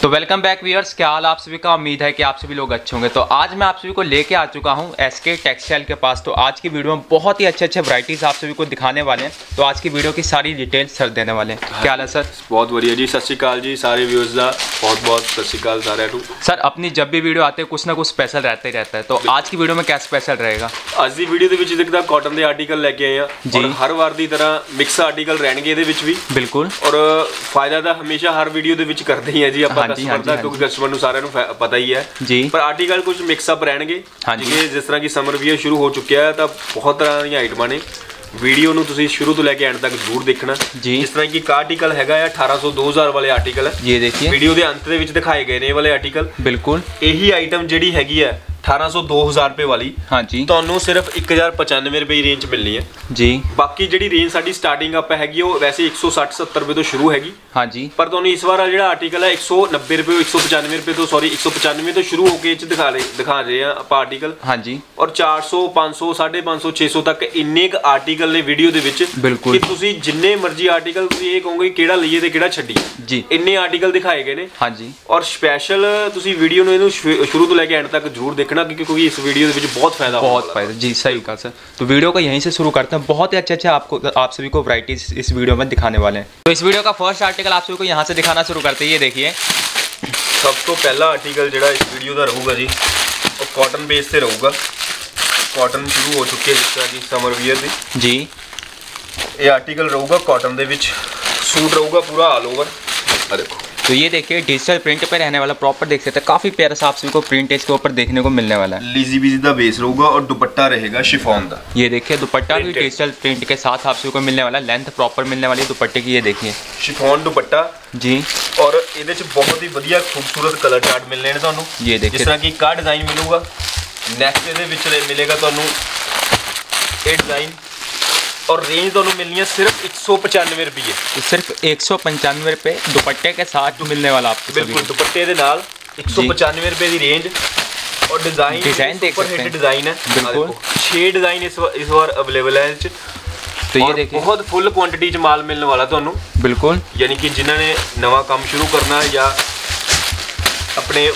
तो welcome back viewers, क्या हाल आप सभी का। उम्मीद है कि आप सभी लोग अच्छे होंगे। तो आज मैं आप सभी को लेके आ चुका हूं एसके टेक्सटाइल के पास। तो आज की वीडियो में बहुत ही अच्छे वैराइटीज आप सभी को दिखाने वाले हैं। तो आज की वीडियो की सारी डिटेल्स सर देने वाले हैं। क्या हाल है सर? बहुत बढ़िया जी। सत श्री अकाल जी सारे व्यूअर्स का बहुत बहुत सत श्री अकाल सारे। सर अपनी जब भी वीडियो आते हैं कुछ ना कुछ स्पेशल रहता ही रहता है। तो आज की वीडियो में क्या स्पेशल रहेगा? आज की वीडियो ਦੇ ਵਿੱਚ ਦੇਖਦਾ ਕਾਟਨ ਦੇ ਆਰਟੀਕਲ ਲੈ ਕੇ ਆਏ ਆ ਔਰ ਹਰ ਵਾਰ ਦੀ ਤਰ੍ਹਾਂ ਮਿਕਸ ਆਰਟੀਕਲ ਰਹਿਣਗੇ ਇਹਦੇ ਵਿੱਚ ਵੀ। ਬਿਲਕੁਲ। ਔਰ ਫਾਇਦਾ ਤਾਂ ਹਮੇਸ਼ਾ ਹਰ ਵੀਡੀਓ ਦੇ ਵਿੱਚ ਕਰਦੇ ਹੀ ਆ ਜੀ ਆਪਾਂ ਕਸਟਮਰ ਦਾ, ਕਿਉਂਕਿ ਕਸਟਮਰ ਨੂੰ ਸਾਰਿਆਂ ਨੂੰ ਪਤਾ ਹੀ ਹੈ ਜੀ। ਪਰ ਆਰਟੀਕਲ ਕੁਝ ਮਿਕਸ ਅਪ ਰਹਿਣਗੇ ਜੀ। ਜਿਸ ਤਰ੍ਹਾਂ ਕਿ ਸਮਰ ਵੀਅਰ ਸ਼ੁਰੂ ਹੋ ਚੁੱਕਿਆ ਹੈ ਤਾਂ ਬਹੁਤ ਤਰ੍ਹਾਂ ਦੀਆਂ ਆਈਟਮਾਂ ਨੇ। वीडियो ਨੂੰ ਤੁਸੀਂ ਸ਼ੁਰੂ ਤੋਂ ਲੈ ਕੇ ਐਂਡ ਤੱਕ ਜ਼ਰੂਰ ਦੇਖਣਾ ਜੀ। ਇਸ ਤਰ੍ਹਾਂ ਕਿ ਇੱਕ ਆਰਟੀਕਲ ਹੈਗਾ ਆ 1800 2000 ਵਾਲੇ ਆਰਟੀਕਲ ਹੈ। ਇਹ ਦੇਖੀਏ ਵੀਡੀਓ ਦੇ ਅੰਤ ਦੇ ਵਿੱਚ ਦਿਖਾਏ ਗਏ ਨੇ ਇਹ ਵਾਲੇ ਆਰਟੀਕਲ। ਬਿਲਕੁਲ ਇਹੀ ਆਈਟਮ ਜਿਹੜੀ ਹੈਗੀ ਹੈ 1800 2000 रुपए वाली ਤੁਹਾਨੂੰ ਸਿਰਫ 1095 रुपए रेंज मिलनी है जी। बाकी ਜਿਹੜੀ रेंज ਸਾਡੀ ਸਟਾਰਟਿੰਗ ਅਪ ਹੈਗੀ ਉਹ ਵੈਸੇ 160 70 रुपए ਤੋਂ ਸ਼ੁਰੂ ਹੈਗੀ ਹਾਂਜੀ। ਪਰ ਤੁਹਾਨੂੰ ਇਸ ਵਾਰ ਜਿਹੜਾ ਆਰਟੀਕਲ ਹੈ 190 रुपए 195 रुपए ਤੋਂ ਸੌਰੀ 195 ਤੋਂ ਸ਼ੁਰੂ ਹੋ ਕੇ ਇਹ ਚ ਦਿਖਾ ਰਹੇ ਆ ਆਪਾਂ ਆਰਟੀਕਲ ਹਾਂਜੀ। ਔਰ 400 500 550 600 ਤੱਕ ਇੰਨੇ ਕ ਆਰਟੀਕਲ ਨੇ ਵੀਡੀਓ ਦੇ ਵਿੱਚ ਕਿ ਤੁਸੀਂ ਜਿੰਨੇ ਮਰਜ਼ੀ ਆਰਟੀਕਲ ਤੁਸੀਂ ਇਹ ਕਹੋਗੇ ਕਿਹੜਾ ਲਈਏ ਤੇ ਕਿਹੜਾ ਛੱਡੀਏ ਜੀ। ਇੰਨੇ ਆਰਟੀਕਲ ਦਿਖਾਏ ਗਏ ਨੇ ਹਾਂਜੀ। ਔਰ ਸਪੈਸ਼ਲ ਤੁਸੀਂ ਵੀਡੀਓ ਨੂੰ ਇਹਨੂੰ ਸ਼ੁਰੂ ਤੋਂ ਲੈ ਕੇ ਐਂਡ ਤੱਕ ਜ਼ਰੂਰ ਦੇਖਣਾ क्योंकि इस वीडियो में बहुत फायदा जी। सही कहा सर। तो वीडियो को यहीं से शुरू करते हैं। बहुत ही अच्छे आप सभी को वैराइटीज इस वीडियो में दिखाने वाले हैं। तो इस वीडियो का फर्स्ट आर्टिकल आप सभी को यहाँ से दिखाना शुरू करते हैं। ये देखिए सब तो पहला आर्टिकल जो इस वीडियो का रहूगा जी वो कॉटन बेस से रहूगा। कॉटन शुरू हो चुकी है जिस तरह की समर वियर की जी। ये आर्टिकल रहूगा कॉटन के सूट रहूगा पूरा ऑल ओवर। देखो तो ये देखिए डिजिटल प्रिंट पे रहने वाला प्रॉपर देख सकते हैं। काफी प्यारा सा आप सभी को प्रिंट इसके ऊपर देखने को मिलने वाला है। लीजी बीजी दा बेस रहूगा और दुपट्टा रहेगा शिफॉन दा। ये देखिए दुपट्टा भी डिजिटल प्रिंट के साथ आप सभी को मिलने वाला है। लेंथ प्रॉपर मिलने वाली है दुपट्टे की। ये देखिए शिफॉन दुपट्टा जी। और ਇਹਦੇ ਚ बहुत ही ਵਧੀਆ खूबसूरत कलर चार्ट मिलने ने ਤੁਹਾਨੂੰ। ये देखिए जिस तरह की का डिजाइन मिलूगा नेक्स्ट ਇਹਦੇ ਵਿੱਚ मिलेगा ਤੁਹਾਨੂੰ ਇਹ डिजाइन। और रेंज दोनों मिलनी है सिर्फ 195 रुपये। तो सिर्फ 195 रुपये दुपट्टे के साथ मिलने वाला आपको। बिल्कुल दुपट्टे के नाल 195 रुपये की रेंज। और डिजाइन देख सकते हैं डिजाइन है बिल्कुल 6 डिजाइन इस बार अवेलेबल है। तो ये देखिए बहुत फुल क्वांटिटी च माल मिलने वाला ਤੁਹਾਨੂੰ बिल्कुल। यानी कि जिन्होंने नवा काम शुरू करना या अपने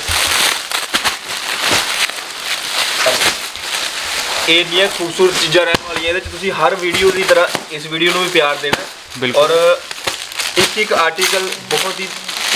ਇਹ खूबसूरत चीज़ा रहने वाली है। तुसी हर वीडियो की तरह इस वीडियो में भी प्यार देना और एक एक आर्टिकल बहुत ही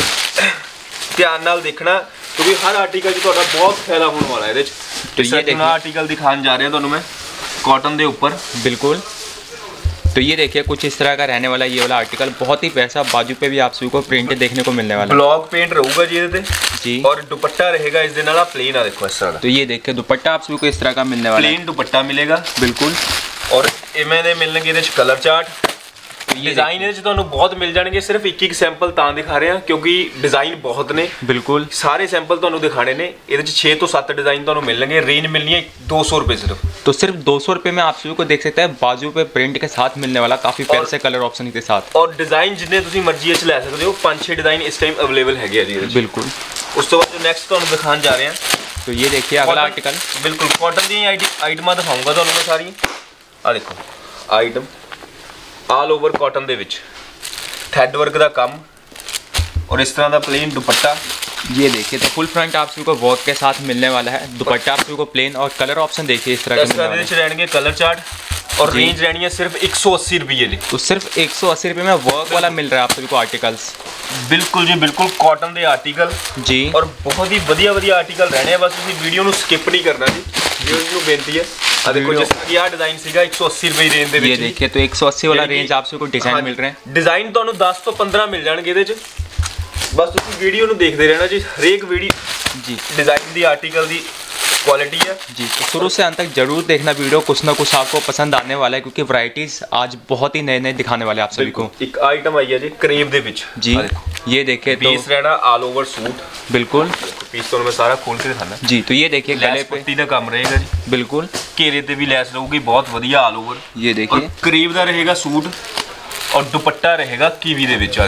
ध्यान नाल देखना क्योंकि हर आर्टिकल च बहुत फायदा होने वाला है। तो ये देखना आर्टिकल दिखाने जा रहे हैं तुहानू मैं कॉटन के ऊपर बिल्कुल। तो ये देखिए कुछ इस तरह का रहने वाला ये वाला आर्टिकल बहुत ही पैसा। बाजू पे भी आप सभी को प्रिंट देखने को मिलने वाला है। ब्लॉक पेंट रहूगा जी ये जी। और दुपट्टा रहेगा इस दिन वाला प्लेन। देखो इस तरह। तो ये देखिए दुपट्टा आप सभी को इस तरह का मिलने वाला है। प्लेन दुपट्टा मिलेगा बिल्कुल। और इवें मिलने ये कलर चार्ट डिजाइन बहुत मिल जाएंगे। सिर्फ एक सैंपल तां दिखा रहे हैं क्योंकि डिजाइन बहुत ने बिल्कुल। सारे सैंपल तुहानू दिखाने ने। ये 6 तो 7 डिजाइन तुहानू मिलेंगे। रेंज मिलनी है 200 रुपये सिर्फ। तो सिर्फ 200 रुपये में आप सभी को देख सकते हैं बाजू पे प्रिंट के साथ मिलने वाला काफी प्यारे से कलर ऑप्शन के साथ। और डिजाइन जिन्ने तुसी मर्जी च लै सकते हो 5-6 डिजाइन इस टाइम अवेलेबल है जी बिल्कुल। उस तो बाद जो नेक्स्ट तुहानू दिखाने जा रहे हैं तो ये देखिए अगला आर्टिकल बिल्कुल कॉटन दी आइटमां दिखाऊंगा तुहानू मैं सारी। आ देखो आइटम ऑल ओवर कॉटन दे विच थ्रेड वर्क का काम और इस तरह का प्लेन दुपट्टा। ये देखिए तो फुल फ्रंट आप सभी को वर्क के साथ मिलने वाला है। दुपट्टा आप सभी को प्लेन और कलर ऑप्शन देखिए इस तरह के रहेंगे कलर चार्ट। और रेंज रहनी है सिर्फ 180 रुपये की। तो सिर्फ 180 रुपये में वर्क वाला मिल रहा है आप सभी को आर्टिकल्स बिल्कुल जी बिल्कुल कॉटन के आर्टिकल जी। और बहुत ही वधिया आर्टिकल रहने हैं। बस तुसीं वीडियो को स्किप नहीं करना जी। व्यूअर्स को बेनती है देखो जिस तरह की डिजाइन सीगा 180 रुपये रेंज दे विच। ये देखिए तो 180 वाला रेंज आप सभी को डिजाइन मिल रहे हैं। डिजाइन तुहानू 10 तो 15 मिल जाएंगे ਇਹਦੇ ਚ। बस तुसीं वीडियो ਨੂੰ देखते रहना जी। हर एक वीडियो जी डिजाइन दी आर्टिकल दी क्वालिटी है जी। तो शुरू से अंत तक जरूर देखना वीडियो। कुछ ना कुछ आपको पसंद आने वाला है क्योंकि वैराइटीज आज बहुत ही नए दिखाने वाले आप सभी को। एक आइटम आई है जी क्रेप दे विच जी। ये देखिए पीस रहना ऑल ओवर सूट बिल्कुल। पीस तो मैं सारा खोल के दिखाना जी। तो ये देखिए गले पे पट्टी का काम रहेगा जी बिल्कुल। घेरे ते भी लैस रहूगी बहुत वधिया ऑल ओवर। ये देखिए क्रेप का रहेगा सूट और दुपट्टा रहेगा कीवी दे विच। देखो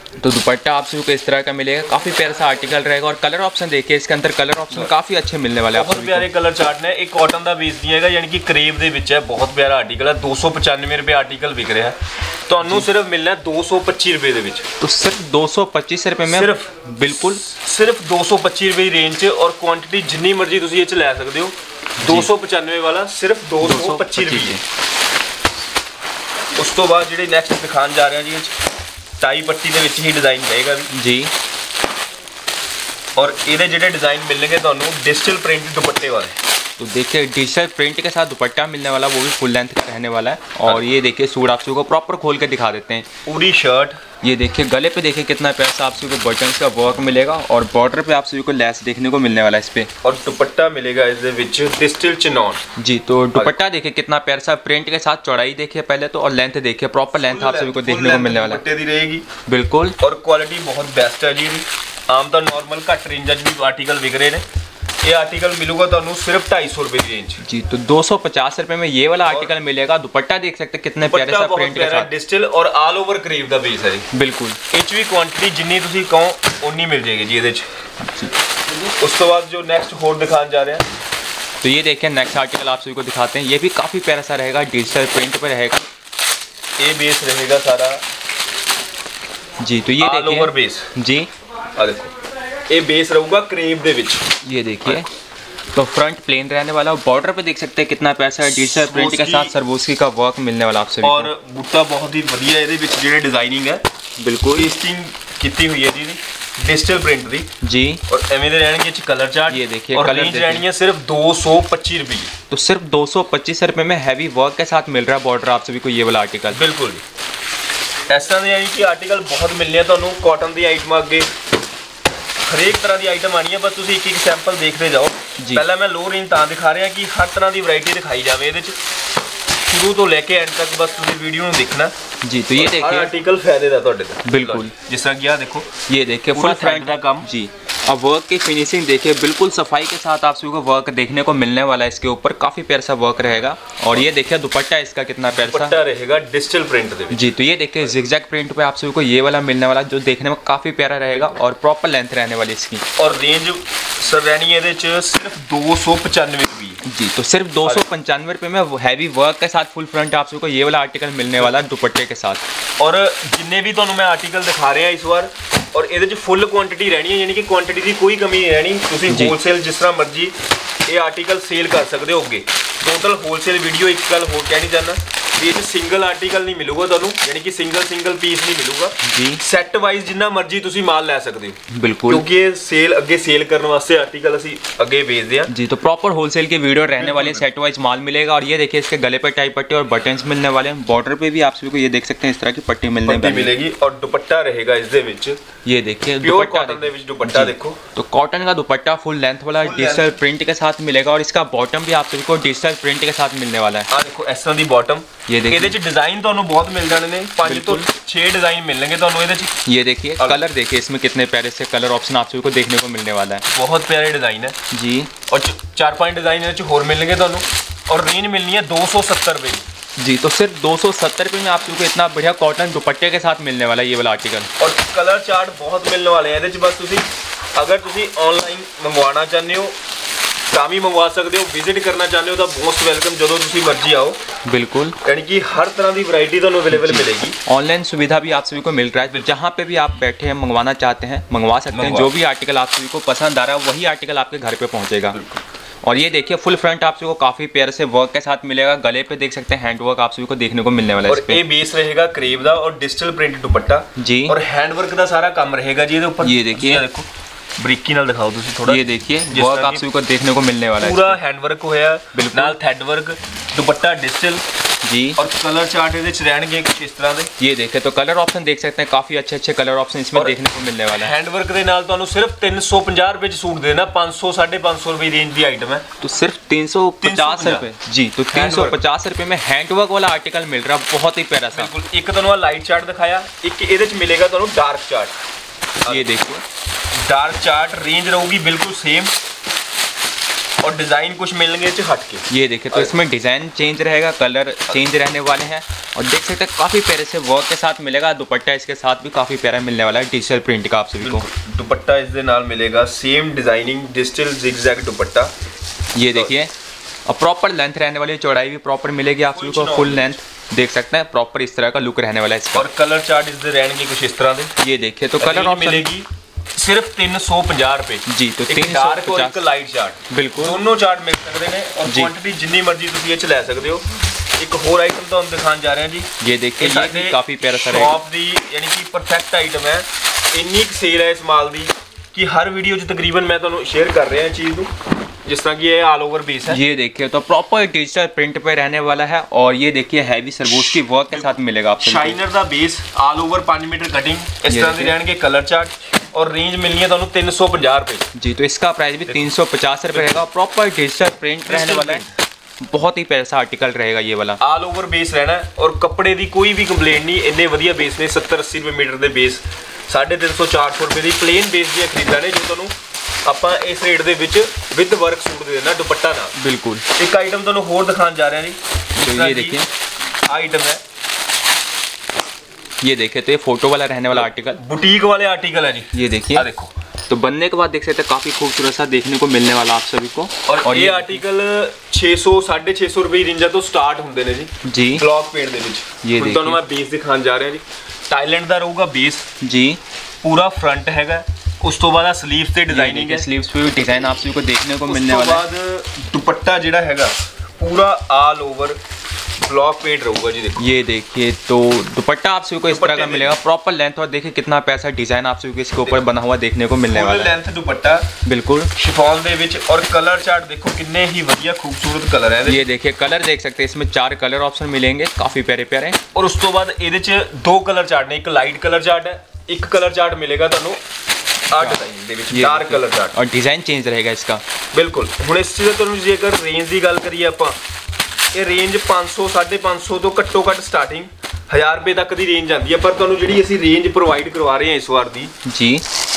तो दुपट्टा आप सभी को इस तरह का मिलेगा, काफी प्यारा सा आर्टिकल रहेगा। और कलर ऑप्शन देखिए, इसके अंदर कलर ऑप्शन काफी अच्छे मिलने वाले हैं। बहुत प्यारे कलर चार्ट ने। एक कॉटन ਦਾ ਬੇਸ ਨਹੀਂ ਹੈਗਾ, ਯਾਨੀ ਕਿ ਕਰੇਵ ਦੇ ਵਿੱਚ ਹੈ। ਬਹੁਤ ਪਿਆਰਾ ਆਰਟੀਕਲ ਹੈ। 295 ਰੁਪਏ ਆਰਟੀਕਲ ਵਿਕ ਰਿਹਾ ਹੈ। ਤੁਹਾਨੂੰ ਸਿਰਫ ਮਿਲਣਾ ਹੈ 225 ਰੁਪਏ ਦੇ ਵਿੱਚ। तो सिर्फ 225 रुपए में सिर्फ बिल्कुल सिर्फ 225 ਰੁਪਏ ਦੀ ਰੇਂਜ 'ਚ ਔਰ ਕੁਆਂਟੀਟੀ ਜਿੰਨੀ ਮਰਜ਼ੀ ਤੁਸੀਂ ਇਹ 'ਚ ਲੈ ਸਕਦੇ ਹੋ। 295 ਵਾਲਾ ਸਿਰਫ 225 ਰੁਪਏ। ਉਸ ਤੋਂ ਬਾਅਦ ਜਿਹੜੇ ਨੈਕਸਟ ਦਿਖਾਉਣ ਜਾ ਰਹੇ ਹਾਂ ਜੀ, ਇਹ 'ਚ टाई पट्टी ਦੇ ਵਿੱਚ ਹੀ ਡਿਜ਼ਾਈਨ ਰਹੇਗਾ ਜੀ। और ਇਹਦੇ ਜਿਹੜੇ डिजाइन मिलेंगे ਤੁਹਾਨੂੰ डिजिटल प्रिंट दुपट्टे वाले। तो देखिए डिजिटल प्रिंट के साथ दुपट्टा मिलने वाला, वो भी फुल लेंथ का रहने वाला है। और ये देखिए सूट आप सभी को प्रॉपर खोल के दिखा देते हैं। पूरी शर्ट ये देखिए, गले पे देखिए कितना पैसा आप सभी को बटन्स का वर्क मिलेगा और बॉर्डर पे आप सभी को लेस देखने को मिलने वाला है इस पे। और दुपट्टा मिलेगा इसके विच डिजिटल चिनॉन जी। तो दुपट्टा देखिए कितना प्यारा सा प्रिंट के साथ, चौड़ाई देखिए पहले तो, और लेंथ देखिए, प्रॉपर लेंथ आप सभी को देखने को मिलने वाला है। दुपट्टे दी रहेगी बिल्कुल। और क्वालिटी बहुत बेस्ट है जी। आम तो नॉर्मल घट रेंज भी आर्टिकल विक रहे हैं। ये आर्टिकल मिलूगा ਤੁਹਾਨੂੰ सिर्फ 250 रुपए की रेंज जी। तो 250 रुपए में ये वाला आर्टिकल मिलेगा। दुपट्टा देख सकते हैं कितने प्यारे सा प्रिंट के साथ, डिजिटल और ऑल ओवर करीब ਦਾ बेस है जी। बिल्कुल। ਇਹ ਵੀ ਕੁਆਂਟੀਟੀ ਜਿੰਨੀ ਤੁਸੀਂ ਕਹੋ ਉਨੀ ਮਿਲ ਜਾਏਗੀ ਜੀ ਇਹਦੇ 'ਚ। ਉਸ ਤੋਂ ਬਾਅਦ जो नेक्स्ट ਹੋਰ दिखाने जा रहे हैं, तो ये देखिए नेक्स्ट आर्टिकल आप सभी को दिखाते हैं। ये भी काफी प्यारा सा रहेगा, डिजिटल प्रिंट पे रहेगा। ये बेस रहेगा सारा जी। तो ये ऑल ओवर बेस जी। आ देखो, ये बेस रहूगा क्रेप दे विच। ये देखिए, तो फ्रंट प्लेन रहने वाला, बॉर्डर पे देख सकते हैं कितना पैसा है, डिजिटल प्रिंट के साथ सरबोस्की का वर्क मिलने वाला आपसे। और बूटा बहुत ही बढ़िया ਇਹਦੇ ਵਿੱਚ ਜਿਹੜੇ डिजाइनिंग है बिल्कुल पेस्टिंग ਕੀਤੀ ਹੋਈ है जी डिजिटल प्रिंट दी जी। और ਐਵੇਂ ਦੇ ਰਹਿਣਗੇ ਚ ਕਲਰ ਚਾर्ट। ये देखिए और कलर रेंज रहनी है सिर्फ 225 रुपए। तो सिर्फ 225 रुपए में हैवी वर्क के साथ मिल रहा है बॉर्डर आप सभी को ये वाला आर्टिकल। बिल्कुल इस तरह यानी कि आर्टिकल बहुत मिलने ਤੁਹਾਨੂੰ कॉटन दी आइटम ਅੱਗੇ हरेक तरह की आइटम आनी है। बस तुम एक एक सैंपल देखते जाओ। पहले मैं लो रेंज ਤਾਂ दिखा रहा कि हर तरह की वैरायटी दिखाई जाए ਇਹਦੇ 'ਚ, शुरू तो लेके एंड तक बस तुम वीडियो में देखना जी। तो ये देखिए आर्टिकल फायदे ਦਾ ਤੁਹਾਡੇ ਦਾ बिल्कुल। जिस तरह कि देखो, ये देखिए फुल फ्रंट का काम जी। अब वर्क की फिनिशिंग देखिए, बिल्कुल सफाई के साथ आप सभी को वर्क देखने को मिलने वाला है। इसके ऊपर काफी प्यारा सा वर्क रहेगा। और ये देखिए दुपट्टा इसका कितना प्यारा सा दुपट्टा रहेगा डिजिटल प्रिंट दे जी। तो ये देखिए जिगजैग प्रिंट पे आप सभी को ये वाला मिलने वाला, जो देखने में काफी प्यारा रहेगा और प्रॉपर लेंथ रहने वाली इसकी। और रेंज सर रहनी है सिर्फ 295 रुपये जी। तो सिर्फ 295 रुपये में हैवी वर्क के साथ फुल फ्रंट आप सभी को ये वाला आर्टिकल मिलने वाला है दुपट्टे के साथ। और जिन्ने भी ਤੁਹਾਨੂੰ मैं आर्टिकल दिखा रहा इस बार, और ਇਹਦੇ ਚ फुल क्वांटिटी रहनी है, यानी कि क्वांटिटी की कोई कमी नहीं रहनी। ਤੁਸੀਂ होलसेल जिस तरह मर्जी ये आर्टिकल सेल कर सकते हो अगे। टोटल होलसेल वीडियो एक गल होर कहनी चाहना भी ये सिंगल आर्टिकल नहीं मिलूगा ਤੁਹਾਨੂੰ, यानी कि सिंगल पीस नहीं मिलूगा जी। सैट वाइज जिन्ना मर्जी ਤੁਸੀਂ माल ਲੈ ਸਕਦੇ ਹੋ। बिल्कुल। क्योंकि ये सेल अगे सेल करने वास्ते आर्टिकल ਅਸੀਂ अगे भेजते हैं जी। तो प्रॉपर होलसेल की वीडियो रहने वाली है, सेट वाइज माल मिलेगा। और ये देखिए इसके गले पे टाई पट्टी और बटन्स मिलने वाले हैं। बॉर्डर पे भी आप सभी को ये देख सकते हैं इस तरह की पट्टी मिलेगी। और दुपट्टा रहेगा इसके विच, ये देखिए प्योर कॉटन दे विच दुपट्टा देखो। तो कॉटन का दुपट्टा फुल लेंथ वाला डिजिटल प्रिंट के साथ मिलेगा। और इसका बॉटम भी आप सभी को डिजिटल प्रिंट के साथ मिलने वाला है। देखो इस तरह की बॉटम। ये देखिए ਇਹਦੇ ਚ डिजाइन ਤੁਹਾਨੂੰ बहुत मिल जाने ने, 5 तो 6 डिजाइन मिलेंगे ਤੁਹਾਨੂੰ ਇਹਦੇ ਚ। ये देखिए कलर देखिए इसमें कितने प्यारे से कलर ऑप्शन आप सभी को देखने को मिलने वाला है। बहुत प्यारे डिजाइन है जी। और 4-5 डिजाइन ਇਹਦੇ ਚ ਹੋਰ मिलेंगे ਤੁਹਾਨੂੰ। और रेंज मिलनी है 270 रुपए जी। तो सिर्फ 270 रुपये में आप सभी को इतना बढ़िया कॉटन दुपट्टे के साथ मिलने वाला है ये वाला आर्टिकल। और कलर चार्ट बहुत मिलने वाले हैं ਇਹਦੇ ਚ। बस ਤੁਸੀਂ अगर ਤੁਸੀਂ ऑनलाइन मंगवाना चाहते हो ਤਾਂ ਵੀ ਮੰਗਵਾ ਸਕਦੇ ਹੋ, ਵਿਜ਼ਿਟ करना चाहते हो तो मोस्ट वेलकम ਜਦੋਂ ਤੁਸੀਂ मर्जी आओ। बिल्कुल। यानी कि हर तरह की वैरायटी ਤੁਹਾਨੂੰ अवेलेबल मिलेगी। ऑनलाइन सुविधा भी आप सभी को मिल रहा है। जहाँ पे भी आप बैठे हैं मंगवाना चाहते हैं मंगवा सकते हैं। जो भी आर्टिकल आप सभी को पसंद आ रहा है वही आर्टिकल आपके घर पे पहुँचेगा। और ये देखिए फुल फ्रंट आप सभी को काफी प्यारे से वर्क के साथ मिलेगा। गले पे देख सकते हैं हैंड वर्क आप सभी को देखने को मिलने वाला है। और ये बेस रहेगा क्रेप दा और डिजिटल प्रिंट दुपट्टा जी। और हैंड वर्क का सारा काम रहेगा जी ਇਹਦੇ ऊपर। ये देखिए देखो ਬਰੀਕੀ ਨਾਲ ਦਿਖਾਓ ਤੁਸੀਂ ਥੋੜਾ। ये देखिए वर्क आप सभी को देखने को मिलने वाला है। पूरा हैंड वर्क होया ਨਾਲ थ्रेड वर्क, दुपट्टा डिजिटल जी। और कलर चार्ट ਇਹਦੇ ਚ ਰਹਿਣਗੇ ਕੁਝ ਇਸ ਤਰ੍ਹਾਂ ਦੇ। ये देखे तो कलर ऑप्शन देख सकते हैं, काफी अच्छे कलर ऑप्शन इसमें देखने को मिलने वाला है। हैंड वर्क ਦੇ ਨਾਲ ਤੁਹਾਨੂੰ सिर्फ 350 रुपए ਚ सूट देना। 500-550 रुपए रेंज की आइटम है। तो सिर्फ 350 रुपए जी। तो 350 रुपए में हैंड वर्क वाला आर्टिकल मिल रहा है, बहुत ही प्यारा सा। बिल्कुल। एक ਤੁਹਾਨੂੰ लाइट चार्ट दिखाया, एक ਇਹਦੇ ਚ मिलेगा ਤੁਹਾਨੂੰ डार्क चार्ट। ये देखिए डार्क चार्ट रेंज रहूगी बिल्कुल सेम। और डिजाइन कुछ मिलेंगे हट के। ये देखिए तो इसमें डिजाइन चेंज रहेगा, कलर चेंज रहने वाले हैं और देख सकते हैं काफी प्यारे से वर्क के साथ मिलेगा। दुपट्टा इसके साथ भी काफी प्यारा मिलने वाला है डिजिटल प्रिंट का आप सभी को। दुपट्टा इस दे नाल मिलेगा सेम डिजाइनिंग डिजिटल जिगजैग दुपट्टा। ये देखिए और प्रॉपर लेंथ रहने वाली, चौड़ाई भी प्रॉपर मिलेगी आप सभी को, फुल लेंथ देख सकते हैं, प्रॉपर इस तरह का लुक रहने वाला है इसका। और कलर चार्ट इसके रहेंगे कुछ इस तरह के। ये देखिए तो कलर ऑप्शन मिलेगी सिर्फ 350 रुपए जी। तो 350 और एक लाइट चार्ट, बिल्कुल दोनों चार्ट मिल सकते हैं और क्वांटिटी जितनी मर्जी ਤੁਸੀਂ ਇਹ ਚ ਲੈ ਸਕਦੇ ਹੋ। एक होर आइटम तो हम दिखाने जा रहे हैं जी। ये देखिए ये भी काफी प्यारा सा शॉप दी यानी कि परफेक्ट आइटम है। इन्नी सेल है इस माल दी कि हर वीडियो च तकरीबन मैं ਤੁਹਾਨੂੰ शेयर कर रहा चीज़ ਨੂੰ, जिस तरह की ये ऑल ओवर बेस है। ये देखिए तो प्रॉपर डिजिटल प्रिंट पे रहने वाला है और ये देखिए हैवी सरबोस की वर्क के साथ मिलेगा आपको। शाइनर दा base all over 5 metre cutting इस तरह के रहेंगे कलर चार्ट और रेंज मिलनी है ਤੁਹਾਨੂੰ 350 रुपए जी। तो इसका प्राइस भी 350 रुपए रहेगा। प्रॉपर डिजिटल प्रिंट रहने वाला है, बहुत ही पैसा आर्टिकल रहेगा ये वाला। ऑल ओवर बेस रहना है और कपड़े की कोई भी कंप्लेंट नहीं। इन्ने वधिया बेस ने 70-80 रुपए मीटर के बेस 350-400 रुपए की प्लेन बेस दी खरीदा ने जो ਤੁਹਾਨੂੰ ਆਪਾਂ इस रेट ਦੇ ਵਿੱਚ विद वर्क सूट दे देना दुपट्टा ਨਾਲ। बिल्कुल एक आइटम ਤੁਹਾਨੂੰ ਹੋਰ ਦਿਖਾਉਣ ਜਾ ਰਹੇ ਹਾਂ जी। तो ये देखिए आइटम है, ये देखिए तो ये फोटो वाला रहने वाला आर्टिकल, बुटीक वाले आर्टिकल है जी। ये देखिए देखो तो बनने के बाद देख सकते हैं काफी खूबसूरत सा देखने को मिलने वाला आप सभी को। और ये आर्टिकल 600-650 रुपए की रेंज तो स्टार्ट होंगे ने जी ब्लॉक पेंट ਦੇ ਵਿੱਚ। ये देखिए ਤੁਹਾਨੂੰ मैं बेस दिखाने जा रहा जी। टाइलैंड ਦਾ ਰਹੂਗਾ बेस जी, पूरा फ्रंट हैगा। उस तो बाद स्लीव्स ਤੇ डिजाइनिंग है, स्लीव्स पे भी डिजाइन आप सभी को देखने को मिलने वाला है। उस तो बाद दुपट्टा ਜਿਹੜਾ ਹੈਗਾ पूरा ऑल ओवर ब्लॉक पेंट रहूगा जी। देखो ये देखिए तो दुपट्टा आप सभी को इस तरह का मिलेगा, प्रॉपर लेंथ और देखिए कितना पैसा डिजाइन आप सभी को इसके ऊपर बना हुआ देखने को मिलने वाला है। लेंथ दुपट्टा बिल्कुल शिफॉन ਦੇ ਵਿੱਚ और कलर चार्ट देखो कितने ही बढ़िया खूबसूरत कलर है। ये देखिए कलर देख सकते हैं, इसमें 4 कलर ऑप्शन मिलेंगे काफी प्यारे प्यारे। और उस तो बाद ਇਹਦੇ ਚ 2 कलर चार्ट ने, एक लाइट कलर चार्ट है, एक कलर चार्ट मिलेगा ਤੁਹਾਨੂੰ डार्क कलर चार्ट और डिजाइन चेंज रहेगा इसका। बिल्कुल ਹੁਣ ਇਸ ਚੀਜ਼ ਤੁਹਾਨੂੰ ਜੇਕਰ ਰੇਂਜ ਦੀ ਗੱਲ ਕਰੀਏ ਆਪਾਂ, ਇਹ ਰੇਂਜ 500-550 ਤੋਂ ਘੱਟੋ ਘੱਟ ਸਟਾਰਟਿੰਗ 1000 ਰੁਪਏ ਤੱਕ ਦੀ ਰੇਂਜ ਆਉਂਦੀ ਹੈ। ਪਰ ਤੁਹਾਨੂੰ ਜਿਹੜੀ ਅਸੀਂ ਰੇਂਜ ਪ੍ਰੋਵਾਈਡ ਕਰਵਾ ਰਹੇ ਹਾਂ ਇਸ ਵਾਰ ਦੀ जी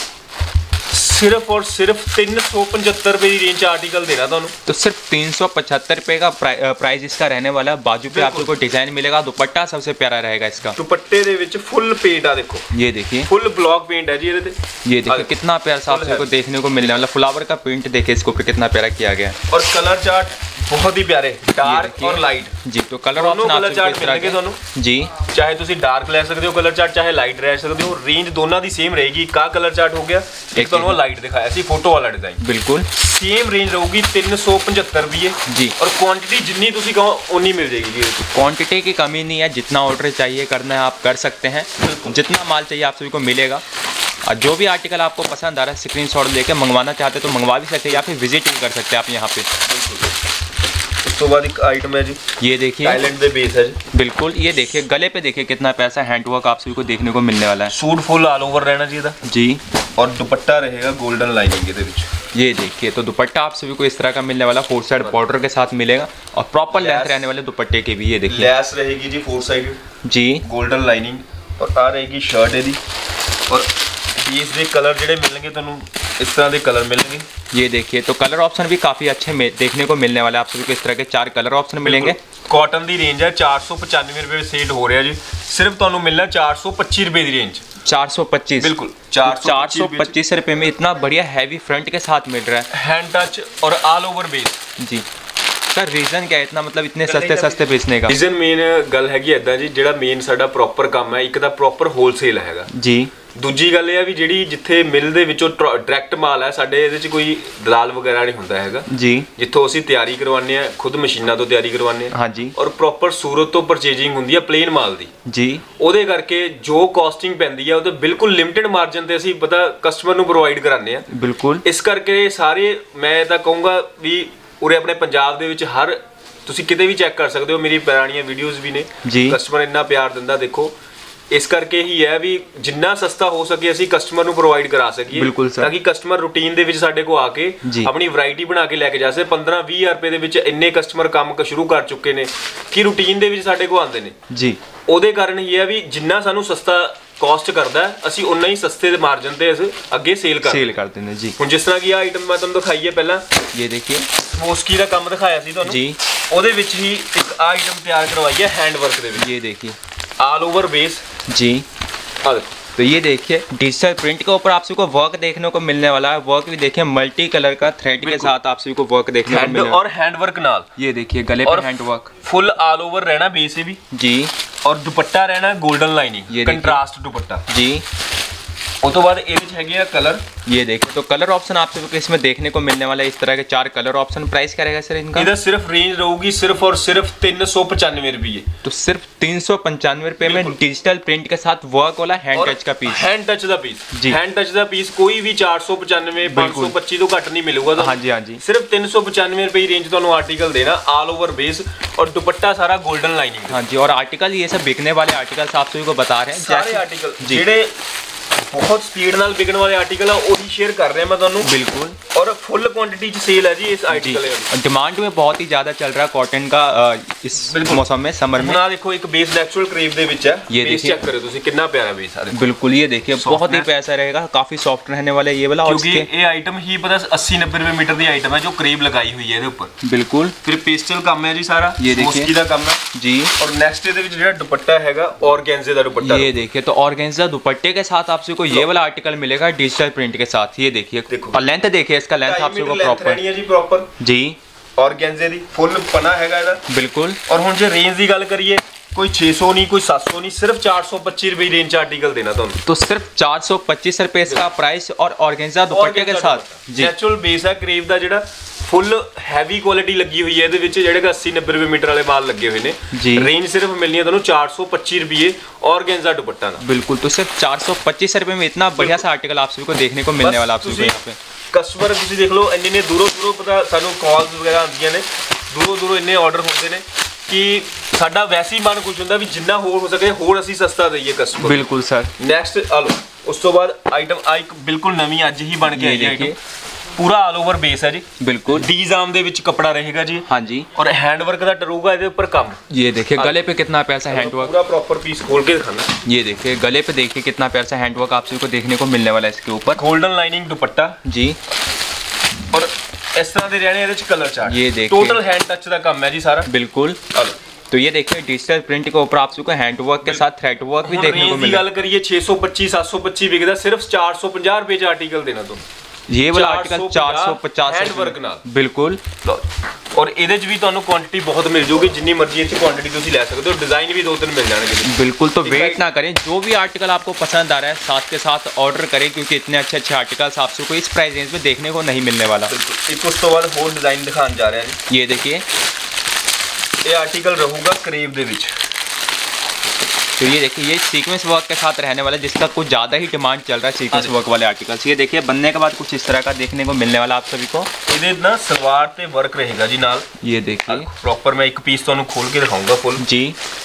सिर्फ और सिर्फ 375 रुपए की रेंज आर्टिकल देना ਤੁਹਾਨੂੰ। तो सिर्फ 375 रुपए का प्राइस इसका रहने वाला है। बाजू पे आपको डिजाइन मिलेगा, दुपट्टा सबसे प्यारा रहेगा इसका। दुपट्टे ਦੇ ਵਿੱਚ फुल पेंट आ देखो, ये देखिए फुल ब्लॉक पेंट है जी ਇਹਦੇ ਤੇ। ये देखिए कितना प्यारा सा आपको देखने को मिलने वाला फ्लावर का प्रिंट देखिए इसके ऊपर कितना प्यारा किया गया है। और कलर चार्ट बहुत ही प्यारे डार्क और लाइट जी। तो कलर ऑप्शन कलर चार्ट मिलेंगे ਤੁਹਾਨੂੰ जी, चाहे ਤੁਸੀਂ डार्क ਲੈ ਸਕਦੇ ਹੋ कलर चार्ट, चाहे लाइट ਲੈ ਸਕਦੇ ਹੋ। रेंज ਦੋਨਾਂ ਦੀ सेम रहेगी। का कलर चार्ट हो गया, एक ਤੁਹਾਨੂੰ लाइट दिखाया सी फोटो वाला डिजाइन, बिल्कुल सेम रेंज रहूगी 375 रुपये जी। और क्वांटिटी जितनी ਤੁਸੀਂ कहो उतनी मिल जाएगी जी। क्वांटिटी की कमी नहीं है, जितना ऑर्डर चाहिए करना है आप कर सकते हैं, जितना माल चाहिए आप सभी को मिलेगा। और जो भी आर्टिकल आपको पसंद आ रहा है स्क्रीनशॉट लेके मंगवाना चाहते हैं तो मंगवा भी सकते हैं या फिर विजिट भी कर सकते हैं आप यहाँ पे। उस तो बाद एक आइटम है जी, ये देखिए टाइलैंड दे बेस है जी। बिल्कुल ये देखिए गले पे देखिए कितना पैसा हैंडवर्क आप सभी को देखने को मिलने वाला है। सूट फुल ऑल ओवर रहना चाहिए था जी। और दुपट्टा रहेगा गोल्डन लाइनिंग के ਵਿੱਚ। ये देखिए तो दुपट्टा आप सभी को इस तरह का मिलने वाला, 4 साइड बॉर्डर के साथ मिलेगा और प्रॉपर लेंथ रहने वाले दुपट्टे के भी। ये देखिए लैस रहेगी जी 4 साइड जी, गोल्डन लाइनिंग और आ रहेगी शर्ट ਇਹਦੀ। और बेस ਦੇ कलर ਜਿਹੜੇ ਮਿਲਣਗੇ ਤੁਹਾਨੂੰ इस तरह के कलर मिलेंगे। ये देखिए तो कलर ऑप्शन भी काफी अच्छे देखने को मिलने वाले आप सभी को, इस तरह के 4 कलर ऑप्शन मिलेंगे। कॉटन की रेंज है 495 रुपए सेल हो रहा है जी। सिर्फ ਤੁਹਾਨੂੰ मिलना 425 रुपए की रेंज। 425 बिल्कुल 425 रुपए में इतना बढ़िया हैवी फ्रंट के साथ मिल रहा है, हैंड टच और ऑल ओवर बेस जी। का रीजन क्या है इतना मतलब इतने सस्ते बेचने का? रीजन मेन गल हैगी इदां जी, ਜਿਹੜਾ ਮੇਨ ਸਾਡਾ ਪ੍ਰੋਪਰ ਕੰਮ ਹੈ, ਇੱਕ ਤਾਂ ਪ੍ਰੋਪਰ ਹੋਲਸੇਲ ਹੈਗਾ ਜੀ। ਦੂਜੀ ਗੱਲ ਇਹ ਆ ਵੀ ਜਿਹੜੀ ਜਿੱਥੇ ਮਿਲ ਦੇ ਵਿੱਚੋਂ ਡਾਇਰੈਕਟ ਮਾਲ ਹੈ, ਸਾਡੇ ਇਹਦੇ 'ਚ ਕੋਈ ਦਲਾਲ ਵਗੈਰਾ ਨਹੀਂ ਹੁੰਦਾ ਹੈਗਾ ਜੀ। ਜਿੱਥੋਂ ਅਸੀਂ ਤਿਆਰੀ ਕਰਵਾਉਂਦੇ ਆ, ਖੁਦ ਮਸ਼ੀਨਾਂ ਤੋਂ ਤਿਆਰੀ ਕਰਵਾਉਂਦੇ ਆ। ਹਾਂਜੀ। ਔਰ ਪ੍ਰੋਪਰ ਸੂਰਤ ਤੋਂ ਪਰਚੇਜਿੰਗ ਹੁੰਦੀ ਆ ਪਲੇਨ ਮਾਲ ਦੀ ਜੀ। ਉਹਦੇ ਕਰਕੇ ਜੋ ਕਾਸਟਿੰਗ ਪੈਂਦੀ ਆ ਉਹ ਤੇ ਬਿਲਕੁਲ ਲਿਮਿਟਡ ਮਾਰਜਨ ਤੇ ਅਸੀਂ ਪਤਾ ਕਸਟਮਰ ਨੂੰ ਪ੍ਰੋਵਾਈਡ ਕਰਾਉਂਦੇ ਆ। ਬਿਲਕੁਲ ਇਸ ਕਰਕੇ ਸਾਰੇ ਮੈਂ ਤਾਂ ਕਹੂੰਗਾ ਵੀ ਉਰੇ ਆਪਣੇ ਪੰਜਾਬ ਦੇ ਵਿੱਚ ਹਰ ਤੁਸੀਂ ਕਿਤੇ ਵੀ ਚੈੱਕ ਕਰ ਸਕਦੇ ਹੋ, ਮੇਰੀ ਪੁਰਾਣੀਆਂ ਵੀਡੀਓਜ਼ ਵੀ ਨੇ, ਕਸਟਮਰ ਇੰਨਾ ਪਿਆਰ ਦਿੰਦਾ ਦੇਖੋ। ਇਸ ਕਰਕੇ ਹੀ ਹੈ ਵੀ ਜਿੰਨਾ ਸਸਤਾ ਹੋ ਸਕੇ ਅਸੀਂ ਕਸਟਮਰ ਨੂੰ ਪ੍ਰੋਵਾਈਡ ਕਰਾ ਸਕੀਏ, ਤਾਂ ਕਿ ਕਸਟਮਰ ਰੂਟੀਨ ਦੇ ਵਿੱਚ ਸਾਡੇ ਕੋਲ ਆ ਕੇ ਆਪਣੀ ਵੈਰਾਈਟੀ ਬਣਾ ਕੇ ਲੈ ਕੇ ਜਾ ਸਕੇ। 15-20 ਹਜ਼ਾਰ ਰੁਪਏ ਦੇ ਵਿੱਚ ਇੰਨੇ ਕਸਟਮਰ ਕੰਮ ਸ਼ੁਰੂ ਕਰ ਚੁੱਕੇ ਨੇ ਕਿ ਰੂਟੀਨ ਦੇ ਵਿੱਚ ਸਾਡੇ ਕੋਲ ਆਉਂਦੇ ਨੇ ਜੀ। ਉਹਦੇ ਕਾਰਨ ਹੀ ਹੈ ਵੀ ਜਿੰਨਾ ਸਾਨੂੰ ਸਸਤਾ ਕਾਸਟ ਕਰਦਾ ਅਸੀਂ ਉਨਾ ਹੀ ਸਸਤੇ ਦੇ ਮਾਰਜਨ ਤੇ ਅਸੀਂ ਅੱਗੇ ਸੇਲ ਕਰਦੇ ਨੇ ਜੀ। ਹੁਣ ਜਿਸ ਤਰ੍ਹਾਂ ਕਿ ਆ ਆਈਟਮ ਮੈਂ ਤੁਹਾਨੂੰ ਦਿਖਾਈ ਹੈ ਪਹਿਲਾਂ, ਇਹ ਦੇਖिए ਮੋਸਕੀ ਦਾ ਕੰਮ ਦਿਖਾਇਆ ਸੀ ਤੁਹਾਨੂੰ ਜੀ, ਉਹਦੇ ਵਿੱਚ ਹੀ ਇੱਕ ਆ ਆਈਟਮ ਤਿਆਰ ਕਰਵਾਈ ਹੈ हैंड वर्क ਦੇ ਵਿੱਚ। ये देखिए ऑल ओवर बेस जी। आ देखो तो ये देखिए डिजिटल प्रिंट के ऊपर आप सभी को वर्क देखने को मिलने वाला है। वर्क भी देखिए मल्टी कलर का थ्रेड के साथ आप सभी को वर्क देखने को मिलेगा और हैंड वर्क नाल। ये देखिए गले पे hand work full all over रहना बेस भी जी, और दुपट्टा रहना गोल्डन लाइनिंग कंट्रास्ट दुपट्टा जी। उस तो बाद है कलर, ये देखिए तो कलर ऑप्शन आप सभी को इसमें देखने को मिलने वाला है, इस तरह के 4 कलर ऑप्शन। प्राइस क्या रहेगा सर इनका? इधर सिर्फ रेंज रहूगी सिर्फ और सिर्फ 395 रुपये। तो सिर्फ 395 रुपये में डिजिटल प्रिंट के साथ वर्क वाला हैंड टच का पीस, हैंड टच का पीस जी। हैंड टच का पीस कोई भी 495 525 तो घट नहीं मिलेगा। हाँ जी हाँ जी, सिर्फ 395 रुपये रेंज तो आर्टिकल देना ऑल ओवर बेस और दुपट्टा सारा गोल्डन लाइनिंग। हाँ जी, और आर्टिकल ये सब बिकने वाले आर्टिकल आप सभी को बता रहे हैं, सारे आर्टिकल जेडे बहुत स्पीड नाल बिकने वाले आर्टिकल है वही शेयर कर रहे हैं मैं ਤੁਹਾਨੂੰ बिल्कुल। और फुल क्वांटिटी च सेल है जी इस आर्टिकल में। डिमांड में बहुत ही ज्यादा चल रहा है कॉटन का इस मौसम में, समर में। ना देखो एक बेस नेचुरल क्रेप ਦੇ ਵਿੱਚ है, ये बेस चेक करो ਤੁਸੀਂ कितना प्यारा बेस है। बिल्कुल ये देखिए बहुत ही पैसा रहेगा, काफी सॉफ्ट रहने वाला ये वाला। क्योंकि ये आइटम ही पता 80-90 रुपए मीटर की आइटम है जो क्रेप लगाई हुई है ਇਹਦੇ ਉੱਪਰ। बिल्कुल। फिर पेस्टल काम है जी सारा, ये देखिए मस्की ਦਾ ਕੰਮ है जी। और नेक्स्ट ਇਹਦੇ ਵਿੱਚ ਜਿਹੜਾ ਦੁਪੱਟਾ ਹੈਗਾ ऑर्गेन्जा ਦਾ ਦੁਪੱਟਾ। ये देखिए तो ऑर्गेन्जा दुपट्टे के साथ आपसे को ये वाला आर्टिकल मिलेगा डिजिटल प्रिंट के साथ। ये देखिए और लेंथ देखिए इसका, लेंथ आपसे को प्रॉपर है जी, प्रॉपर जी। ऑर्गेन्जे दी फुल पना हैगा ਇਹਦਾ बिल्कुल। और ਹੁਣ ਜੇ रेंज ਦੀ ਗੱਲ ਕਰੀਏ कोई 600 नहीं कोई 700 नहीं, सिर्फ 425 रुपए रेंज आर्टिकल देना ਤੁਹਾਨੂੰ। तो सिर्फ 425 रुपए इसका प्राइस और ऑर्गेन्जा दुपट्टे के साथ जी। नेचुरल बेस है क्रेप ਦਾ ਜਿਹੜਾ फुल हैवी क्वालिटी लगी हुई है ਇਹਦੇ ਵਿੱਚ ਜਿਹੜੇ 80-90 रुपए मीटर वाले माल लगे हुए ने जी। रेंज सिर्फ मिलनी है ਤੁਹਾਨੂੰ 425 रुपए ऑर्गेन्जा दुपट्टा ਦਾ। बिल्कुल, तो सिर्फ 425 रुपए में इतना बढ़िया सा आर्टिकल आप सभी को देखने को मिलने वाला। आप सभी को यहाँ पे कस्टमर ਤੁਸੀਂ ਦੇਖ ਲਓ ਇੰਨੇ ਦੂਰੋਂ ਪਤਾ ਸਾਨੂੰ ਕਾਲਸ ਵਗੈਰਾ ਆਉਂਦੀਆਂ ਨੇ, ਦੂਰੋਂ ਇੰਨੇ ਆਰਡਰ ਹੁੰਦੇ ਨੇ ਕਿ ਸਾਡਾ ਵੈਸੇ ਹੀ ਮਨ ਖੁਸ਼ ਹੁੰਦਾ ਵੀ ਜਿੰਨਾ ਹੋਰ ਹੋ ਸਕੇ ਹੋਰ ਅਸੀਂ ਸਸਤਾ ਦਈਏ ਕਸਟਮਰ। ਬਿਲਕੁਲ ਸਰ। ਨੈਕਸਟ ਆ ਲਓ, ਉਸ ਤੋਂ ਬਾਅਦ ਆਈਟਮ ਆ ਇੱਕ ਬਿਲਕੁਲ ਨਵੀਂ ਅੱਜ ਹੀ ਬਣ ਕੇ ਆਈ ਹੈ ਆਈਟਮ, पूरा ऑल ओवर बेस है जी। बिल्कुल। डी जाम दे विच कपड़ा रहेगा जी। हाँ जी। और हैंड वर्क का टरूगा इसके ऊपर कम। ये देखिए गले पे कितना पैसा हैंड वर्क, पूरा प्रॉपर पीस खोल के दिखाना। ये देखिए गले पे देखिए कितना पैसा हैंड वर्क आप सभी को देखने को मिलने वाला है इसके ऊपर। गोल्डन लाइनिंग दुपट्टा जी। और इस तरह दे रहने इसके कलर चार्ट। ये देखिए टोटल हैंड टच का काम है जी सारा। बिल्कुल। तो ये देखिए डिजिटल प्रिंट के ऊपर आप सबको हैंड वर्क के साथ थ्रेड वर्क भी देखने को मिलेगा। गल करिए 625 725 बिकदा, सिर्फ 450 रुपए च आर्टिकल देना तुम। ये वाला आर्टिकल 450 हैंड वर्क नाल। बिल्कुल। और ਇਹਦੇ ਚ ਵੀ ਤੁਹਾਨੂੰ क्वांटिटी बहुत मिल जाएगी, जितनी मर्जी अच्छी क्वांटिटी ਤੁਸੀਂ ਲੈ ਸਕਦੇ ਹੋ, डिजाइन भी 2-3 मिल जाएंगे। बिल्कुल, तो वेट ना करें, जो भी आर्टिकल आपको पसंद आ रहा है साथ के साथ ऑर्डर करें, क्योंकि इतने अच्छे आर्टिकल्स आपसे को इस प्राइस रेंज में देखने को नहीं मिलने वाला। एक उस तो बाद और डिजाइन दिखाने जा रहे हैं। ये देखिए ये आर्टिकल रहूगा क्रेप दे विच। तो ये देखिए ये सीक्वेंस वर्क के साथ रहने वाला है, जिसका कुछ ज़्यादा ही डिमांड चल रहा है सीक्वेंस वर्क वाले आर्टिकल्स। ये देखिए बनने के बाद कुछ इस तरह का देखने को मिलने वाला आप सभी को। ये ना सलवार ते वर्क रहेगा जी नाल। ये देखिए प्रॉपर मैं एक पीस ਤੁਹਾਨੂੰ खोल के दिखाऊंगा फुल जी।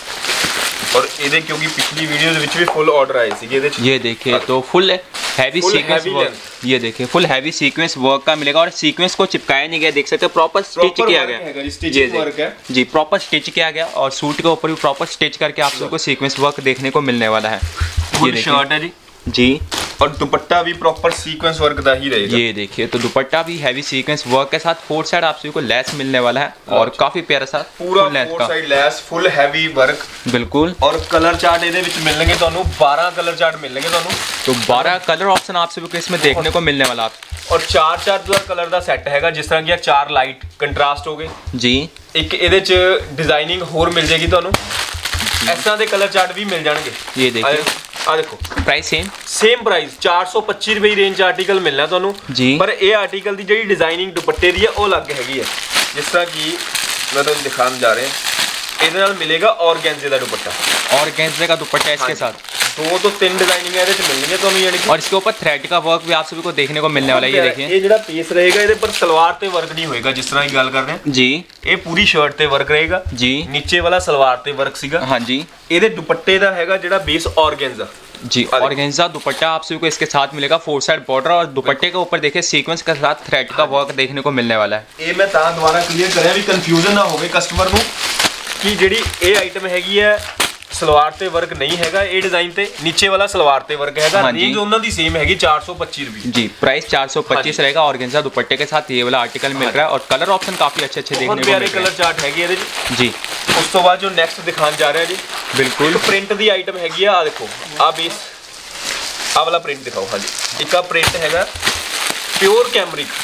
और ਇਹਦੇ क्योंकि पिछली वीडियो ਦੇ ਵਿੱਚ ਵੀ फुल ऑर्डर आए थे ਇਹਦੇ। ये देखिए तो फुल हैवी सीक्वेंस वर्क, ये देखिए फुल हैवी सीक्वेंस वर्क का मिलेगा और सीक्वेंस को चिपकाया नहीं गया, देख सकते हैं प्रॉपर स्टिच किया गया वर्क है जी, प्रॉपर स्टिच किया गया और सूट के ऊपर भी प्रॉपर स्टिच करके आप सबको सीक्वेंस वर्क देखने को मिलने वाला है। ये शर्ट है जी। और दुपट्टा भी प्रॉपर सीक्वेंस वर्क का ही रहेगा। ये देखिए तो दुपट्टा भी हैवी सीक्वेंस वर्क के साथ 4 साइड आप सभी को लेस मिलने वाला है और काफी प्यारा सा पूरा 4 side lace full heavy work. बिल्कुल। और कलर चार्ट ਇਹਦੇ ਵਿੱਚ ਮਿਲਣਗੇ ਤੁਹਾਨੂੰ 12 कलर चार्ट मिलेंगे ਤੁਹਾਨੂੰ। तो 12 कलर ऑप्शन आप सभी को इसमें देखने को मिलने वाला है। और 4 कलर ਦਾ ਸੈੱਟ ਹੈਗਾ, जिस तरह कि 4 ਲਾਈਟ ਕੰਟਰਾਸਟ ਹੋ ਗਏ जी। ਇੱਕ ਇਹਦੇ ਚ ਡਿਜ਼ਾਈਨਿੰਗ ਹੋਰ ਮਿਲ ਜਾਏਗੀ ਤੁਹਾਨੂੰ, ਇਸ ਤਰ੍ਹਾਂ ਦੇ ਕਲਰ ਚਾर्ट ਵੀ ਮਿਲ ਜਾਣਗੇ। ये देखिए ਆ ਦੇਖੋ प्राइस सेम प्राइस 425 रुपए रेंज आर्टिकल मिलना ਤੁਹਾਨੂੰ जी। पर ਇਹ ਆਰਟੀਕਲ ਦੀ ਜਿਹੜੀ ਡਿਜ਼ਾਈਨਿੰਗ ਦੁਪੱਟੇ ਦੀ ਹੈ ਉਹ ਅਲੱਗ ਹੈਗੀ ਹੈ, ਜਿਸ ਤਰ੍ਹਾਂ ਕਿ ਮੈਂ ਤੁਹਾਨੂੰ ਦਿਖਾਉਣ ਜਾ ਰਿਹਾ ਇਹਦੇ ਨਾਲ ਮਿਲੇਗਾ ऑर्गेन्जा ਦਾ ਦੁਪੱਟਾ। ऑर्गेन्जा का दुपट्टा इसके साथ 2 ਤੋਂ 3 डिजाइनिंग ਇਹਦੇ ਚ ਮਿਲਣਗੇ ਤੁਹਾਨੂੰ, ਯਾਨੀ कि और इसके ऊपर थ्रेड का वर्क भी आप सभी को देखने को मिलने वाला है। ये देखिए ਇਹ ਜਿਹੜਾ ਪੀਸ ਰਹੇਗਾ ਇਹਦੇ ਪਰ ਸਲਵਾਰ ਤੇ ਵਰਕ ਨਹੀਂ ਹੋਏਗਾ, ਜਿਸ ਤਰ੍ਹਾਂ की ਗੱਲ ਕਰਦੇ ਹਾਂ जी। ਇਹ ਪੂਰੀ ਸ਼ਰਟ ਤੇ ਵਰਕ ਰਹੇਗਾ जी। ਨੀਚੇ ਵਾਲਾ ਸਲਵਾਰ ਤੇ ਵਰਕ ਸੀਗਾ। हाँ जी। ਇਹਦੇ ਦੁਪੱਟੇ ਦਾ ਹੈਗਾ ਜਿਹੜਾ ਬੇਸ ऑर्गेन्जा जी। ऑर्गेन्जा दुपट्टा आप सभी को इसके साथ मिलेगा 4 साइड बॉर्डर और दुपट्टे के ऊपर देखिए सीक्वेंस के साथ थ्रेड का वर्क देखने को मिलने वाला है। ये मैं ਤਾਂ ਦੁਬਾਰਾ ਕਲੀਅਰ ਕਰਿਆ ਵੀ ਕਨਫਿਊਜ਼ਨ ਨਾ ਹੋਵੇ ਕਸਟਮਰ ਨੂੰ ਕਿ ਜਿਹੜੀ ਇਹ ਆਈਟਮ ਹੈਗੀ ਹੈ ਸਲਵਾਰ ਤੇ ਵਰਕ ਨਹੀਂ ਹੈਗਾ ਇਹ ਡਿਜ਼ਾਈਨ ਤੇ, ਨੀਚੇ ਵਾਲਾ ਸਲਵਾਰ ਤੇ ਵਰਕ ਹੈਗਾ। रेंज ਉਹਨਾਂ ਦੀ सेम हैगी 425 रुपए जी। प्राइस 425 रहेगा ऑर्गेन्जा दुपट्टे के साथ ये वाला आर्टिकल मिल रहा है और कलर ऑप्शन काफी अच्छे देखने को मिल रहे हैं। कलर चार्ट हैगी ਇਹਦੇ ਚ जी। ਉਸ ਤੋਂ ਬਾਅਦ ਜੋ ਨੈਕਸਟ ਦਿਖਾਉਣ ਜਾ ਰਿਹਾ ਜੀ, ਬਿਲਕੁਲ ਪ੍ਰਿੰਟ ਦੀ ਆਈਟਮ ਹੈਗੀ ਆ ਦੇਖੋ ਆ ਬੇਸ ਆ ਵਾਲਾ ਪ੍ਰਿੰਟ ਦਿਖਾਓ। ਹਾਂਜੀ ਇੱਕ ਆ ਪ੍ਰਿੰਟ ਹੈਗਾ ਪਿਓਰ ਕੈਮਰਿਕ।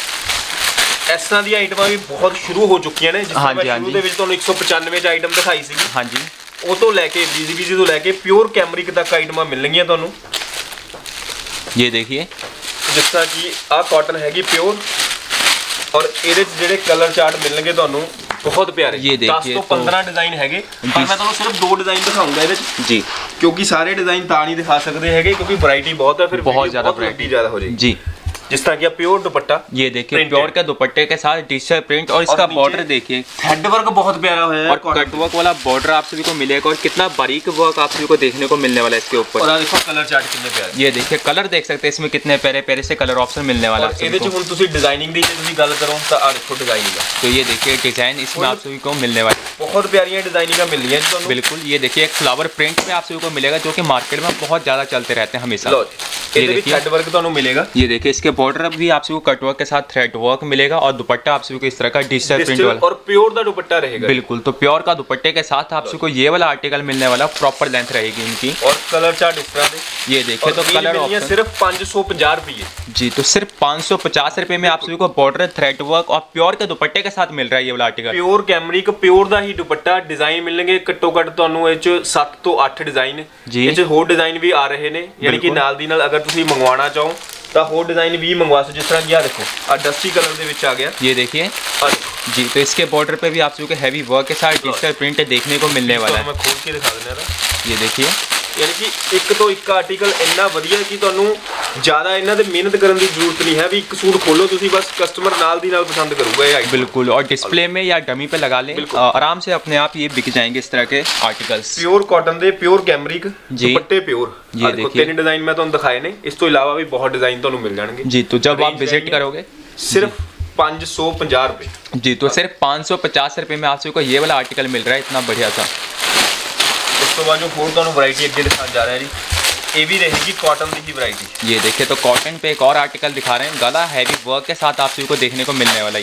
ਇਸ ਤਰ੍ਹਾਂ ਦੀ ਆਈਟਮਾਂ ਵੀ ਬਹੁਤ ਸ਼ੁਰੂ ਹੋ ਚੁੱਕੀਆਂ ਨੇ, ਜਿਸ ਤਰ੍ਹਾਂ ਮੈਂ ਸ਼ੁਰੂ ਦੇ ਵਿੱਚ ਤੁਹਾਨੂੰ 195 ਚ ਆਈਟਮ ਦਿਖਾਈ ਸੀਗੀ। ਹਾਂਜੀ ਉਹ ਤੋਂ ਲੈ ਕੇ BGBG ਤੋਂ ਲੈ ਕੇ ਪਿਓਰ ਕੈਮਰਿਕ ਤੱਕ ਆਈਟਮਾਂ ਮਿਲਣਗੀਆਂ ਤੁਹਾਨੂੰ। ये देखिए ਜਿਸ ਤਰ੍ਹਾਂ ਕਿ ਆ ਕਾਟਨ ਹੈਗੀ ਪਿਓਰ ਔਰ ਇਹਦੇ ਚ ਜਿਹੜੇ ਕਲਰ ਚਾਰਟ ਮਿਲਣਗੇ ਤੁਹਾਨੂੰ ਬਹੁਤ ਪਿਆਰੇ। 10 ਤੋਂ 15 ਡਿਜ਼ਾਈਨ ਹੈਗੇ ਪਰ ਮੈਂ ਤੁਹਾਨੂੰ ਸਿਰਫ 2 ਡਿਜ਼ਾਈਨ ਦਿਖਾਉਂਗਾ ਇਹਦੇ ਚ ਜੀ, ਕਿਉਂਕਿ ਸਾਰੇ ਡਿਜ਼ਾਈਨ ਤਾਂ ਨਹੀਂ ਦਿਖਾ ਸਕਦੇ ਹੈਗੇ ਕਿਉਂਕਿ ਵੈਰਾਈਟੀ ਬਹੁਤ ਹੈ, ਫਿਰ बहुत ज्यादा वैरायटी ज्यादा हो जाएगी जी। जिस तरह की प्योर दुपट्टा, ये देखिए प्योर का दुपट्टे के साथ डिजिटल प्रिंट और इसका बॉर्डर देखिए थ्रेड वर्क बहुत प्यारा है और कट वर्क वाला बॉर्डर आप सभी को मिलेगा और कितना बारीक वर्क आप सभी को देखने को मिलने वाला है इसके ऊपर। और देखो कलर चार्ट कितने प्यारे, ये देखिए कलर देख सकते हैं इसमें कितने प्यारे प्यारे से कलर ऑप्शन मिलने वाला है। ਇਹਦੇ ਚ ਹੁਣ ਤੁਸੀਂ डिजाइनिंग ਦੀ ਜੇ ਤੁਸੀਂ ਗੱਲ ਕਰੋ ਤਾਂ ਆ ਦੇਖੋ डिजाइनिंग है, तो ये देखिए डिजाइन इसमें आप सभी को मिलने वाली बहुत प्यारी डिजाइनिंग मिल रही है। बिल्कुल ये देखिए एक फ्लावर प्रिंट पे आप सभी को मिलेगा जो कि मार्केट में बहुत ज्यादा चलते रहते हैं हमेशा। ये देखिए थ्रेड वर्क ਤੁਹਾਨੂੰ मिलेगा। ये देखिए इसके बॉर्डर भी आप सभी को कट वर्क के साथ थ्रेड वर्क मिलेगा और दुपट्टा आप सभी को इस तरह का डिजिटल प्रिंट वाला और प्योर का दुपट्टा रहेगा। बिल्कुल, तो प्योर का दुपट्टे के साथ आप सभी को ये वाला आर्टिकल मिलने वाला, प्रॉपर लेंथ रहेगी इनकी और कलर चार्ट इस तरह से। ये देखिए तो कलर ऑप्शन सिर्फ 550 रुपये जी, तो सिर्फ 550 रुपए में आप सभी को बॉर्डर थ्रेड वर्क और प्योर के दुपट्टे के साथ मिल रहा है ये वाला आर्टिकल। प्योर कैमरिक प्योर ਦਾ ਹੀ ਦੁਪੱਟਾ ਡਿਜ਼ਾਈਨ ਮਿਲਣਗੇ ਘੱਟੋ ਘੱਟ ਤੁਹਾਨੂੰ ਇਹ ਚ 7 ਤੋਂ 8 ਡਿਜ਼ਾਈਨ ਇਹ ਚ ਹੋਰ ਡਿਜ਼ਾਈਨ ਵੀ ਆ ਰਹੇ ਨੇ, ਯਾਨੀ ਕਿ ਨਾਲ ਦੀ ਨਾਲ ਅਗਰ ਤੁਸੀਂ ਮੰਗਵਾਉਣਾ ਚਾਹੋ ਤਾਂ ਹੋਰ ਡਿਜ਼ਾइन भी मंगवा सकते। जिस तरह की देखो आ डस्टी कलर ਦੇ ਵਿੱਚ आ गया, ये देखिए जी। तो इसके बॉर्डर पे भी आप सभी को हैवी वर्क के साथ डिजिटल प्रिंट देखने को मिलने वाला है। मैं खोल के दिखा देना है, ये देखिए यानी कि एक तो एक आर्टिकल ਇੰਨਾ ਵਧੀਆ ਕਿ ਤੁਹਾਨੂੰ ਜ਼ਿਆਦਾ ਇਹਨਾਂ ਦੇ ਮਿਹਨਤ ਕਰਨ ਦੀ ਜ਼ਰੂਰਤ नहीं है। भी एक सूट खोलो ਤੁਸੀਂ बस कस्टमर ਨਾਲ ਦੀ ਨਾਲ पसंद करूंगा ये। बिल्कुल, और डिस्प्ले में या डमी पे लगा लें आराम से अपने आप ये बिक जाएंगे इस तरह के आर्टिकल्स। प्योर कॉटन ਦੇ प्योर कैमरिक दुपट्टे प्योर। ये देखिए 3 डिजाइन मैं ਤੁਹਾਨੂੰ ਦਿਖਾਏ ਨੇ, ਇਸ ਤੋਂ ਇਲਾਵਾ ਵੀ ਬਹੁਤ डिजाइन ਤੁਹਾਨੂੰ ਮਿਲ ਜਾਣਗੇ जी। तो जब आप विजिट करोगे सिर्फ 550 रुपए जी, तो सिर्फ 550 रुपए में आप सभी को ये वाला आर्टिकल मिल रहा है, इतना बढ़िया सा। ਉਸ ਤੋਂ ਬਾਅਦ ਜੋ ਹੋਰ ਤੁਹਾਨੂੰ ਵੈਰਾਈਟੀ ਅੱਗੇ ਦਿਖਾਉਣ ਜਾ ਰਿਹਾ ਜੀ, ਇਹ ਵੀ रहेगी कॉटन की वैरायटी। ये देखिए तो कॉटन पे एक और आर्टिकल दिखा रहे हैं, गला हैवी वर्क के साथ आप सभी को देखने को मिलने वाला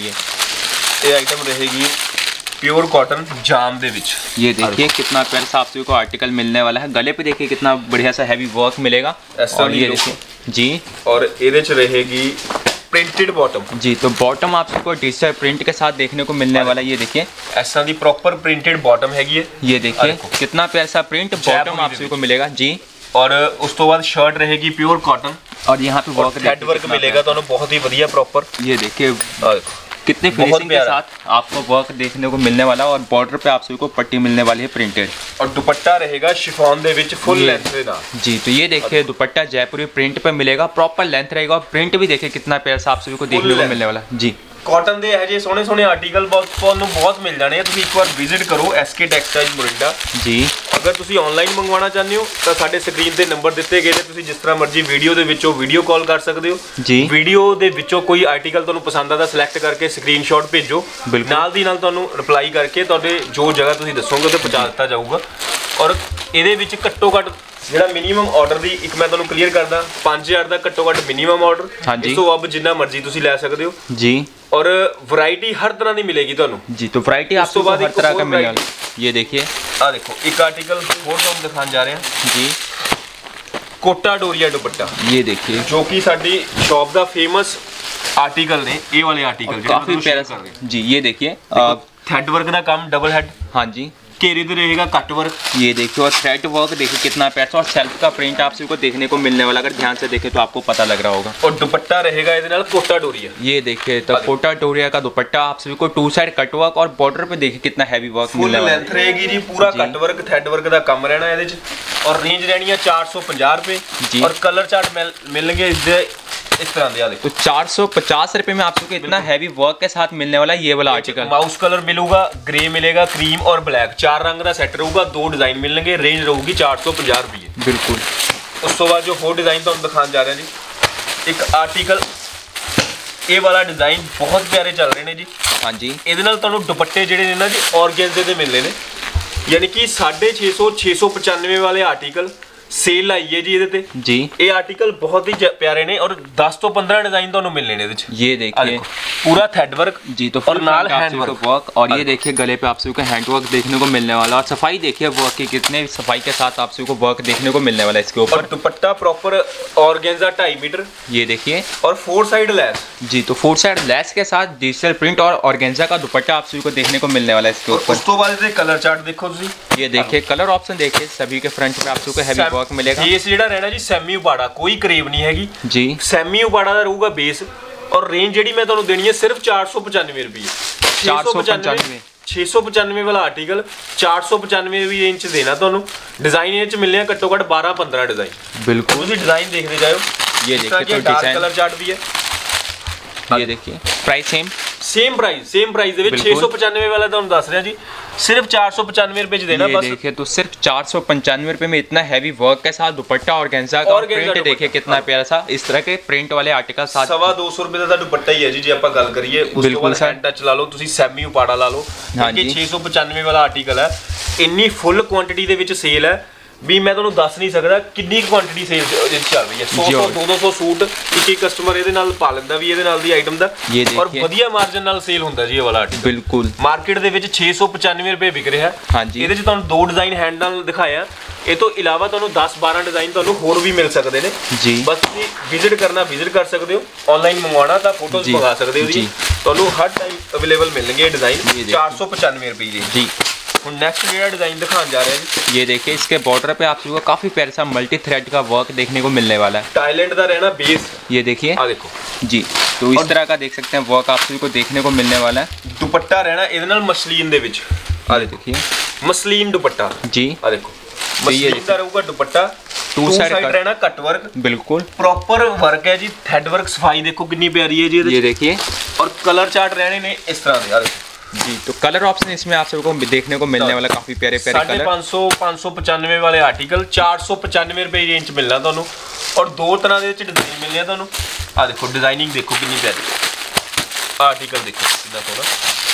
ये आइटम रहेगी प्योर कॉटन जाम दे विच। ये देखिए कितना प्यारा सा आप सभी को आर्टिकल मिलने वाला है, गले पे देखिए कितना बढ़िया सा हैवी वर्क मिलेगा। और ये देखिए जी, और ਇਹਦੇ ਚ रहेगी प्रिंटेड बॉटम जी। तो बॉटम आप सबको डिजिटल प्रिंट के साथ देखने को मिलने वाला है, ये देखिए ऐसा दी प्रॉपर प्रिंटेड बॉटम हैगी है। ये देखिए कितना प्यारा सा प्रिंट बॉटम आप सभी को मिलेगा जी। और उस तो बाद शर्ट रहेगी प्योर कॉटन और यहाँ पे वर्क थ्रेड वर्क मिलेगा तो बहुत ही बढ़िया प्रॉपर। ये देखिए कितने फिनिशिंग के साथ आपको वर्क देखने को मिलने वाला और बॉर्डर पे आप सभी को पट्टी मिलने वाली है प्रिंटेड। और दुपट्टा रहेगा शिफॉन दे विच फुल लेंथ में ना जी। तो ये देखिए दुपट्टा जयपुरी प्रिंट पे मिलेगा, प्रॉपर लेंथ रहेगा और प्रिंट भी देखिए कितना प्यारा सा आप सभी को देखने को मिलने वाला जी। कॉटन ਦੇ ਇਹ ਜੇ ਸੋਹਣੇ ਸੋਹਣੇ ਆਰਟੀਕਲ ਤੁਹਾਨੂੰ ਬਹੁਤ ਮਿਲ ਜਾਣੇ ਆ, ਤੁਸੀਂ ਇੱਕ ਵਾਰ ਵਿਜ਼ਿਟ ਕਰੋ SK ਟੈਕਸਟਾਈਲ ਮੋਰਿੰਡਾ ਜੀ। ਅਗਰ ਤੁਸੀਂ ਆਨਲਾਈਨ ਮੰਗਵਾਉਣਾ ਚਾਹੁੰਦੇ ਹੋ ਤਾਂ ਸਾਡੇ ਸਕਰੀਨ ਤੇ ਨੰਬਰ ਦਿੱਤੇ ਗਏ ਨੇ, ਤੁਸੀਂ ਜਿਸ ਤਰ੍ਹਾਂ ਮਰਜ਼ੀ ਵੀਡੀਓ ਦੇ ਵਿੱਚੋਂ ਵੀਡੀਓ ਕਾਲ ਕਰ ਸਕਦੇ ਹੋ ਜੀ। ਵੀਡੀਓ ਦੇ ਵਿੱਚੋਂ ਕੋਈ ਆਰਟੀਕਲ ਤੁਹਾਨੂੰ ਪਸੰਦ ਆਦਾ ਸਿਲੈਕਟ ਕਰਕੇ ਸਕਰੀਨਸ਼ਾਟ ਭੇਜੋ, ਨਾਲ ਦੀ ਨਾਲ ਤੁਹਾਨੂੰ ਰਿਪਲਾਈ ਕਰਕੇ ਤੁਹਾਡੇ ਜੋ ਜਗ੍ਹਾ ਤੁਸੀਂ ਦੱਸੋਗੇ ਉੱਥੇ ਪਹੁੰਚਾ ਦਿੱਤਾ ਜਾਊਗਾ। ਔਰ ਇਹਦੇ ਵਿੱਚ ਘੱਟੋ ਘੱਟ ਜਿਹੜਾ ਮਿਨੀਮਮ ਆਰਡਰ ਦੀ ਇੱਕ ਮੈਂ ਤੁਹਾਨੂੰ ਕਲੀਅਰ ਕਰਦਾ 5000 ਦਾ ਘੱਟੋ ਘੱਟ ਮਿਨੀਮਮ ਆਰਡਰ, ਇਸ ਤੋਂ ਵੱਧ ਜਿੰਨਾ ਮਰਜ਼ੀ ਤੁਸੀਂ ਲੈ ਸਕਦੇ ਹੋ ਜੀ। और वैरायटी हर तरह की मिलेगी ਤੁਹਾਨੂੰ जी। तो वैरायटी आपको हर तरह का मिलेगा। ये देखिए आ देखो एक आर्टिकल और हम दिखाने जा रहे हैं जी, कोटा डोरिया दुपट्टा। ये देखिए जो कि साडी शॉप दा फेमस आर्टिकल ने, ये वाले आर्टिकल काफी प्यारा जी। ये देखिए थ्रेड वर्क का काम डबल हेड, हाँ जी। घेरे तो रहेगा कट वर्क, ये देखिए और थ्रेड वर्क देखिए कितना प्यारा और सेल्फ का प्रिंट आप सभी को देखने को मिलने वाला, अगर ध्यान से देखें तो आपको पता लग रहा होगा। और दुपट्टा रहेगा इसके नाल कोटा डोरिया। ये देखिए तो कोटा डोरिया का दुपट्टा आप सभी को 2 साइड कट वर्क और बॉर्डर पे देखिए कितना हैवी वर्क मिलने वाला है। लेंथ रहेगी जी, पूरा कट वर्क थ्रेड वर्क का काम रहना है ਇਹਦੇ ਚ। और रेंज रहनी है 450 रुपए जी। और कलर चार्ट मिलेंगे इस तरह दे देखो। तो 450 रुपए में आपको इतना हैवी वर्क के साथ मिलने वाला है ये वाला आर्टिकल। माउस कलर मिलेगा, ग्रे मिलेगा, क्रीम और ब्लैक, 4 रंग का सेट रहूगा, 2 डिजाइन मिलेंगे, रेंज रहूगी 450 रुपये बिल्कुल। उस तो बाद जो होर डिजाइन तुहानू दिखाने जा रहे हैं जी, एक आर्टिकल ये वाला डिजाइन बहुत प्यारे चल रहे हैं जी। हाँ जी, ਇਹਦੇ ਨਾਲ ਤੁਹਾਨੂੰ ਦੁਪੱਟੇ ਜਿਹੜੇ ਨੇ ਨਾ ਜੀ ऑर्गेन्जे ਦੇ मिलने ने। यानी कि 650 695 वाले आर्टिकल सेल आई है जी ਇਹਦੇ ਤੇ जी। ਇਹ ਆਰਟੀਕਲ बहुत ही प्यारे ने और 10 ਤੋਂ 15 डिजाइन ਤੁਹਾਨੂੰ ਮਿਲਣੇ ਨੇ ਇਹਦੇ ਚ। ये देखिए पूरा थ्रेड वर्क जी, तो और नाल हैंड वर्क और ये देखिए गले पे आप सभी को हैंड वर्क देखने को मिलने वाला और सफाई देखिए वर्क की कितने सफाई के साथ आप सभी को वर्क देखने को मिलने वाला है इसके ऊपर। और दुपट्टा प्रॉपर ऑर्गेन्जा 2.5 मीटर ये देखिए और 4 साइड लैस जी, तो 4 साइड लैस के साथ डिजिटल प्रिंट और ऑर्गेन्जा का दुपट्टा आप सभी को देखने को मिलने वाला है इसके ऊपर। उस तो बाद कलर चार्ट देखो तुसी, ये देखिए कलर ऑप्शन देखिए सभी के फ्रंट पे आप सभी को हैवी वर्क मिलेगा। बेस ਜਿਹੜਾ ਰਹਿਣਾ ਜੀ ਸੈਮੀ ਉਬਾੜਾ, ਕੋਈ ਕਰੀਬ ਨਹੀਂ ਹੈਗੀ जी। ਸੈਮੀ ਉਬਾੜਾ ਦਾ ਰਹੂਗਾ ਬੇਸ ਔਰ ਰੇਂਜ ਜਿਹੜੀ ਮੈਂ ਤੁਹਾਨੂੰ ਦੇਣੀ ਹੈ ਸਿਰਫ 495 ਰੁਪਏ। 695 ਵਾਲਾ ਆਰਟੀਕਲ 495 ਵੀ ਰੇਂਜ ਚ ਦੇਣਾ ਤੁਹਾਨੂੰ। ਡਿਜ਼ਾਈਨ ਇਹ ਚ ਮਿਲਨੇ ਆ ਘੱਟੋ ਘੱਟ 12 15 ਡਿਜ਼ਾइन। बिल्कुल ਤੁਸੀਂ ਡਿਜ਼ਾइन ਦੇਖਦੇ ਜਾਓ। ये देखिए तो डार्क डिजाइन कलर चार्ट भी है। ये देखिए प्राइस सेम प्राइस ਦੇ ਵਿੱਚ 695 वाला ਤੁਹਾਨੂੰ ਦੱਸ ਰਿਹਾ ਜੀ सिर्फ 495 रुपए च देना। ये बस देखिए तो सिर्फ 495 रुपए में इतना हैवी वर्क के साथ दुपट्टा ऑर्गेन्जा का प्रिंट देखिए कितना प्यारा सा इस तरह के प्रिंट वाले आर्टिकल साथ 250 रुपए ਦਾ ਦੁਪੱਟਾ ਹੀ ਹੈ ਜੀ। ਜੇ ਆਪਾਂ ਗੱਲ ਕਰੀਏ ਉਸ ਤੋਂ ਬਾਅਦ ਹੈਂਡ ਟੱਚ ਲਾ ਲਓ ਤੁਸੀਂ, ਸੈਮੀ ਉਪਾੜਾ ਲਾ ਲਓ। ਕਿ 695 ਵਾਲਾ ਆਰਟੀਕਲ ਹੈ, ਇੰਨੀ ਫੁੱਲ ਕੁਆਂਟੀਟੀ ਦੇ ਵਿੱਚ ਸੇਲ ਹੈ ਵੀ ਮੈਂ ਤੁਹਾਨੂੰ ਦੱਸ ਨਹੀਂ ਸਕਦਾ ਕਿੰਨੀ ਕੁਆਂਟੀਟੀ ਸੇਲ ਚੱਲ ਰਹੀ ਹੈ। 100 200 ਸੂਟ ਇੱਕ ਕਸਟਮਰ ਇਹਦੇ ਨਾਲ ਪਾ ਲੈਂਦਾ ਵੀ ਇਹਦੇ ਨਾਲ ਦੀ ਆਈਟਮ ਦਾ ਔਰ ਵਧੀਆ ਮਾਰਜਨ ਨਾਲ ਸੇਲ ਹੁੰਦਾ ਜੀ ਇਹ ਵਾਲਾ ਆਰਟੀਕਲ। ਬਿਲਕੁਲ ਮਾਰਕੀਟ ਦੇ ਵਿੱਚ 695 ਰੁਪਏ ਵਿਕ ਰਿਹਾ। ਹਾਂਜੀ ਇਹਦੇ ਚ ਤੁਹਾਨੂੰ ਦੋ ਡਿਜ਼ਾਈਨ ਹੈਂਡ ਨਾਲ ਦਿਖਾਇਆ, ਇਹ ਤੋਂ ਇਲਾਵਾ ਤੁਹਾਨੂੰ 10-12 ਡਿਜ਼ਾਈਨ ਤੁਹਾਨੂੰ ਹੋਰ ਵੀ ਮਿਲ ਸਕਦੇ ਨੇ ਜੀ। ਬਸ ਤੁਸੀਂ ਵਿਜ਼ਿਟ ਕਰਨਾ ਵਿਜ਼ਿਟ ਕਰ ਸਕਦੇ ਹੋ, ਆਨਲਾਈਨ ਮੰਗਵਾਉਣਾ ਤਾਂ ਫੋਟੋਜ਼ ਮੰਗਾ ਸਕਦੇ ਹੋ ਜੀ। ਤੁਹਾਨੂੰ ਹਰ ਟਾਈਮ ਅਵੇਲੇਬਲ ਮਿਲਣਗੇ ਡਿਜ਼ਾइन 495 ਰੁਪਏ ਦੇ ਜੀ। नेक्स्ट जेड़ा डिजाइन दिखाने जा रहे हैं ये देखिए इसके बॉर्डर पे आप सबको काफी प्यारा सा मल्टी थ्रेड का वर्क देखने को मिलने वाला है। टाइलैंड का रहना बेस ये देखिए देखो जी, तो इस तरह का देख सकते हैं वर्क आप सभी को देखने को मिलने वाला है। दुपट्टा रहना ਇਹਦੇ ਨਾਲ मसलिन ਦੇ ਵਿੱਚ देखिए मसलिन दुपट्टा जी। देखो मसलिन ਦਾ ਰਹੂਗਾ ਦੁਪੱਟਾ, टू साइड रहना कट वर्क, बिल्कुल प्रॉपर वर्क है जी। थ्रेड वर्क सफाई देखो कितनी प्यारी है जी। ये देखिए और कलर चार्ट रहने ने इस तरह दे जी। तो कलर ऑप्शन इसमें आप सबको देखने को मिलने वाला काफी प्यारे प्यारे कलर। 595 वाले आर्टिकल 495 रुपए रेंज मिलना ਤੁਹਾਨੂੰ और दो तरह ਦੇ ਵਿੱਚ ਡਿਜ਼ਾਈਨ ਮਿਲਨੇ ਆ ਤੁਹਾਨੂੰ। ਆ ਦੇਖੋ ਡਿਜ਼ਾਈਨਿੰਗ ਦੇਖੋ ਕਿੰਨੀ ਪਿਆਰੀ। ਆਰਟੀਕਲ ਦੇਖੋ ਕਿੰਨਾ ਸੋਹਣਾ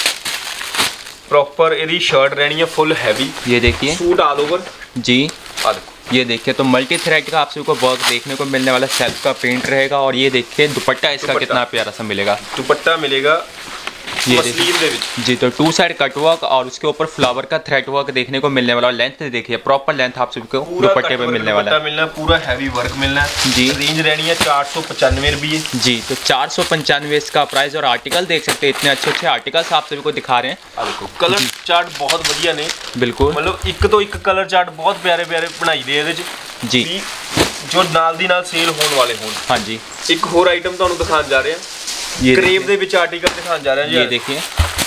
प्रॉपर ਇਹਦੀ शर्ट रहनी है फुल हैवी। ये देखिए सूट ऑल ओवर जी। आ देखो ये देखिए तो मल्टी थ्रेड का आप सबको वर्क देखने को मिलने वाला, सेल्फ का प्रिंट रहेगा और ये देखिए दुपट्टा इसका कितना प्यारा सा मिलेगा। दुपट्टा मिलेगा ये जी। तो टू साइड कट वर्क और उसके ऊपर फ्लावर का थ्रेड वर्क देखने को मिलने वाला। लेंथ देखिए प्रॉपर लेंथ आप सबको दुपट्टे पे मिलने वाला है। मिलना पूरा हैवी वर्क मिलना जी। रेंज रहनी है 495 रुपये जी। तो 495 इसका प्राइस और आर्टिकल देख सकते हैं इतने अच्छे अच्छे आर्टिकल्स आप सभी को दिखा रहे हैं। देखो कलर चार्ट बहुत बढ़िया ने, बिल्कुल मतलब एक तो एक कलर चार्ट बहुत प्यारे प्यारे बनाई दे ਇਹਦੇ ਚ जी, जो नाल दी नाल सेल होने वाले हों। हाँ जी। एक होर आइटम ਤੁਹਾਨੂੰ ਦਿਖਾਉਣ ਜਾ ਰਹੇ ਹਾਂ। ये करीब ਦੇ ਵਿੱਚ ਆਰਟੀਕਲ ਦਿਖਾਉਣ ਜਾ ਰਹੇ ਹਾਂ जी। ये देखिए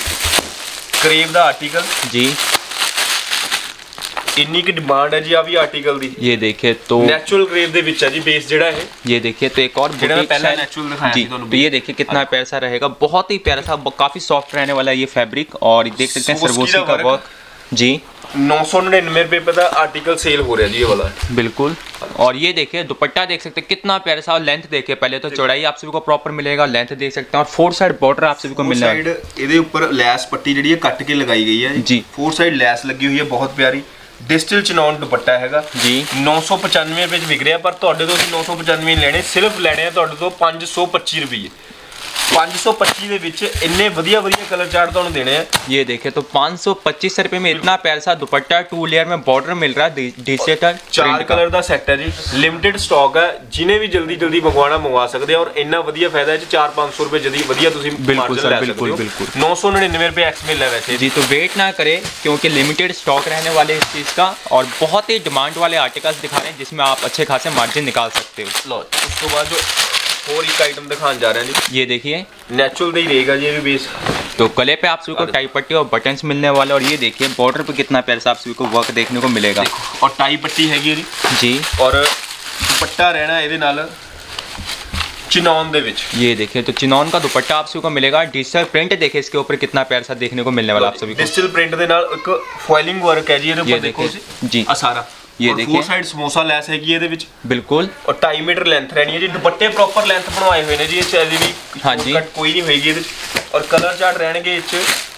करीब ਦਾ ਆਰਟੀਕਲ जी, ਇੰਨੀ ਕਿ ਡਿਮਾਂਡ ਹੈ ਜੀ ਆ ਵੀ ਆਰਟੀਕਲ ਦੀ। ये देखिए तो नेचुरल करीब ਦੇ ਵਿੱਚ ਹੈ ਜੀ बेस ਜਿਹੜਾ ਹੈ। ये देखिए तो एक और ਜਿਹੜਾ पहले नेचुरल दिखाया जी। तो ये देखिए कितना प्यारा सा रहेगा, बहुत ही प्यारा सा, काफी सॉफ्ट रहने वाला है ये फैब्रिक। और देख सकते हैं सरगोशी का वर्क जी। 999 रुपए का आर्टिकल सेल हो रहा है जी ये वाला। बिल्कुल। और ये देखिए दुपट्टा देख सकते हैं कितना प्यारा सा, और लेंथ देखिए पहले तो चौड़ाई आप सभी को प्रॉपर मिलेगा, लेंथ देख सकते हैं और 4 साइड बॉर्डर आप सभी को मिलने वाला है। ਇਹਦੇ ਉੱਪਰ ਲੈਸ ਪੱਟੀ ਜਿਹੜੀ ਹੈ ਕੱਟ ਕੇ ਲਗਾਈ ਗਈ ਹੈ ਜੀ। 4 ਸਾਈਡ ਲੈਸ ਲੱਗੀ ਹੋਈ ਹੈ ਬਹੁਤ ਪਿਆਰੀ। डिजिटल ਚਨੌਨ ਦੁਪੱਟਾ ਹੈਗਾ ਜੀ। 995 ਰੁਪਏ ਚ ਵਿਕ ਰਿਹਾ, ਪਰ ਤੁਹਾਡੇ ਤੋਂ 995 ਲੈਣੇ, ਸਿਰਫ ਲੈਣੇ ਆ ਤੁਹਾਡੇ ਤੋਂ 525 ਰੁਪਏ। 525 ਦੇ ਵਿੱਚ ਇੰਨੇ ਵਧੀਆ ਵਧੀਆ ਕਲਰ ਚਾर्ट ਤੁਹਾਨੂੰ ਦੇਣੇ ਆ। ये देखिए तो 525 रुपए में इतना प्यारा सा दुपट्टा 2 लेयर में बॉर्डर मिल रहा है डिजिटल 4 कलर ਦਾ ਸੈੱਟ ਹੈ ਜੀ। ਲਿਮਿਟਿਡ ਸਟਾਕ ਹੈ, ਜਿਨੇ ਵੀ ਜਲਦੀ ਜਲਦੀ ਮੰਗਵਾਉਣਾ ਮੰਗਵਾ ਸਕਦੇ ਆ ਔਰ ਇੰਨਾ ਵਧੀਆ ਫਾਇਦਾ ਹੈ ਜੀ। 400-500 रुपए जल्दी ਵਧੀਆ ਤੁਸੀਂ बिल्कुल सर, बिल्कुल बिल्कुल। 999 रुपए एक्स मिल रहा है वैसे जी। तो वेट ना करें क्योंकि लिमिटेड स्टॉक रहने वाले इस चीज़ का और बहुत ही डिमांड वाले आर्टिकल्स दिखा रहे हैं जिसमें आप अच्छे खासे मार्जिन निकाल सकते हो। लो उस तो बाद जो और एक आइटम दिखाने जा रहे हैं जी। ये देखिए नेचुरल ही रहेगा जी ये भी बेस। तो गले पे आप सभी को टाई पट्टी और बटन्स मिलने वाले और ये देखिए बॉर्डर पे कितना प्यारा सा आप सभी को वर्क देखने को मिलेगा। और टाई पट्टी हैगी जी। और दुपट्टा रहना ਇਹਦੇ ਨਾਲ चिनॉन दे विच। ये देखिए तो चिनॉन का दुपट्टा आप सभी को मिलेगा। डिजिटल प्रिंट देखिए इसके ऊपर कितना प्यारा सा देखने को मिलने वाला आप सभी को। डिजिटल प्रिंट दे नाल एक फॉइलिंग वर्क है जी ਇਹਦੇ ਉੱਪਰ ਦੇਖੋ जी। ਆ ਸਾਰਾ ये देखिए 4 साइड समोसा ਲੈਸ ਹੈਗੀ ਇਹਦੇ ਵਿੱਚ बिल्कुल। और 2.5 मीटर लेंथ रहनी है जी। दुपट्टे प्रॉपर लेंथ बनवाए हुए ने जी। ਇਹ ਚਾਹਦੀ ਵੀ हाँ जी कट कोई नहीं होएगी ਇਹਦੇ ਵਿੱਚ। और कलर चार्ट रहणगे ਇਹ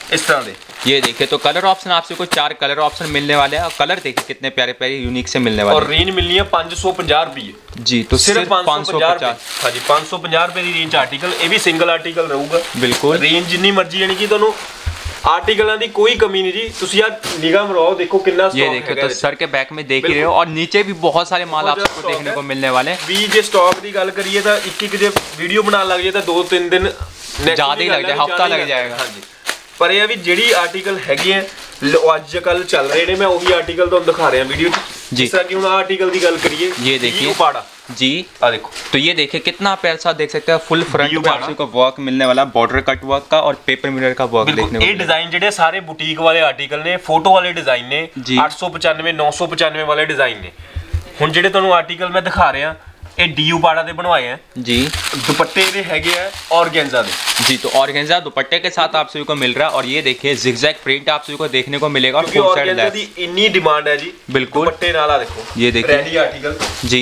इस तरह दे। ये देखिए तो कलर ऑप्शन आपसे को 4 कलर ऑप्शन मिलने वाले हैं और कलर देखिए कितने प्यारे प्यारे यूनिक से मिलने वाले हैं। और रेंज मिलनी है 550 रुपये जी, तो सिर्फ 550। हाँ जी 550 रुपये की रेंज आर्टिकल, ये भी सिंगल आर्टिकल रहूगा बिल्कुल। रेंज जिन्नी मर्जी यानी कि ਤੁਹਾਨੂੰ आर्टिकलों की कोई कमी नहीं जी। तुसी यार निगाह मराओ, देखो कितना स्टॉक है। ये देखो तो सर के बैक में देख ही रहे हो और नीचे भी बहुत सारे माल आपको देखने को मिलने वाले हैं। भी जे स्टॉक की गल करिए तो एक जे वीडियो बनाने लग जाए तो 2-3 दिन ज्यादा ही लग जाए, हफ्ता लग जाएगा। हाँ जी, पर यह भी ਜਿਹੜੀ आर्टिकल हैगे हैं अजकल चल रहे हैं, मैं वही आर्टिकल ਤੁਹਾਨੂੰ दिखा रहा वीडियो जिस तरह की हम आर्टिकल की गल करिए। ये देखिए उपाड़ा जी, आ देखो तो ये देखिए कितना प्यारा सा देख सकते हैं, फुल फ्रंट पे आपको वर्क मिलने वाला, बॉर्डर कट वर्क का और पेपर मिरर का वर्क देखने को। ये डिजाइन जेडे सारे बुटीक वाले आर्टिकल ने, फोटो वाले डिजाइन ने, 895 995 वाले डिजाइन ने। हुण जेडे ਤੁਹਾਨੂੰ आर्टिकल मैं दिखा रहा ये डी उपाड़ा दे बनवाए हैं जी। दुपट्टे दे हैगे हैं ऑर्गेन्जा दे जी, तो ऑर्गेन्जा दुपट्टे के साथ आप सभी को मिल रहा है। और ये देखिए जिगजैग प्रिंट आप सभी को देखने को मिलेगा और फुल साइड लेस दी इतनी डिमांड है जी। बिल्कुल दुपट्टे नाला देखो, ये देखिए रेडी आर्टिकल जी।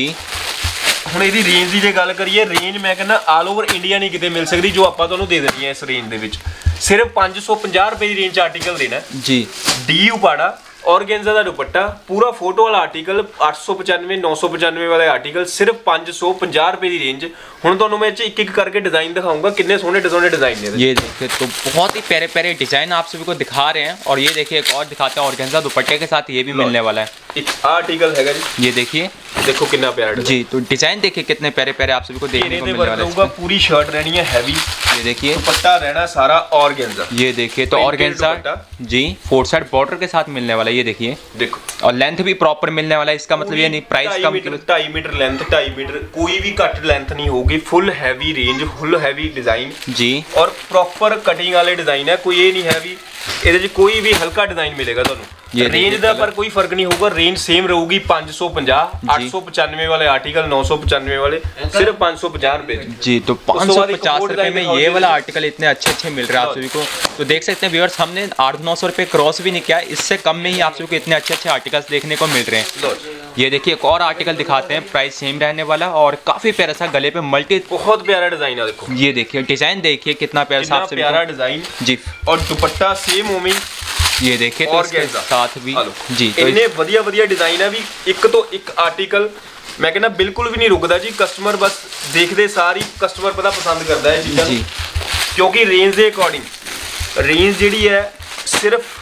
ਹੁਣ ਇਹਦੀ ਰੇਂਜ ਦੀ ਜੇ ਗੱਲ ਕਰੀਏ, ਰੇਂਜ ਮੈਂ ਕਹਿੰਦਾ ਆਲ ਓਵਰ ਇੰਡੀਆ ਨਹੀਂ ਕਿਤੇ ਮਿਲ ਸਕਦੀ ਜੋ ਆਪਾਂ ਤੁਹਾਨੂੰ ਦੇ ਦੇਣੀ ਹੈ ਇਸ ਰੇਂਜ ਦੇ ਵਿੱਚ। ਸਿਰਫ 550 ਰੁਪਏ ਦੀ ਰੇਂਜ 'ਚ ਆਰਟੀਕਲ ਦੇਣਾ ਜੀ। ਡੀ ਉਪਾੜਾ ऑर्गेन्जा का दुपट्टा पूरा फोटो वाला आर्टिकल 895 995 वाले आर्टिकल सिर्फ 550 रुपए की रेंज। हुण तुहानूं मैं एक एक करके डिजाइन दिखाऊंगा, कितने सोहने डिजाइन ने। ये देखिए तो बहुत ही प्यारे प्यारे डिजाइन आप सभी को दिखा रहे हैं। और ये देखिए एक और दिखाते हैं ऑर्गेन्जा दुपट्टे के साथ, ये भी मिलने वाला है। एक आर्टिकल है जी, ये देखिए, देखो कितना प्यारा जी। तो डिजाइन देखिए कितने प्यारे प्यारे आप सभी को देखने को मिलने वाला है। पूरी शर्ट रहनी है हैवी, ये देखिए दुपट्टा रहना सारा ऑर्गेन्जा। ये देखिए तो ऑर्गेन्जा जी 4 साइड बॉर्डर के साथ मिलने वाला है। ये देखिए देखो, और लेंथ भी प्रॉपर मिलने वाला है। इसका मतलब ये नहीं प्राइस कम, 2.5 मीटर लेंथ, 2.5 मीटर कोई भी कट लेंथ नहीं होगी। Full heavy range, full heavy design जी। और प्रॉपर कटिंग वाले डिजाइन है, कोई ये नहीं है भी ਇਹਦੇ 'ਚ ਕੋਈ ਵੀ ਹਲਕਾ ਡਿਜ਼ਾਈਨ ਮਿਲੇਗਾ ਤੁਹਾਨੂੰ। रेंज का पर कोई फर्क नहीं होगा, रेंज सेम रहूगी 550, 895 वाले आर्टिकल, 995 वाले सिर्फ 550 रुपए जी। तो 550 रुपए में ये वाला आर्टिकल इतने अच्छे मिल रहा है आप सभी को। तो देख सकते हैं व्यूअर्स, हमने 800-900 रुपए क्रॉस भी नहीं किया, इससे कम में ही आप सभी को इतने अच्छे आर्टिकल्स देखने को मिल रहे हैं। ये देखिए एक और आर्टिकल दिखाते हैं, प्राइस सेम रहने वाला और काफी प्यारा सा गले पे मल्टी, बहुत प्यारा डिजाइन है। देखो ये देखिए डिजाइन देखिए कितना प्यारा सा, प्यारा डिजाइन जी। और दुपट्टा सेम होमी, ये देखिए तो इसके साथ भी जी। तो इतने बढ़िया डिजाइन है भी, एक तो एक आर्टिकल मैं कहना बिल्कुल भी नहीं रुकदा जी। कस्टमर बस देखते सारी कस्टमर पता पसंद करता है चीज़ां जी, क्योंकि रेंज के अकॉर्डिंग रेंज जी है सिर्फ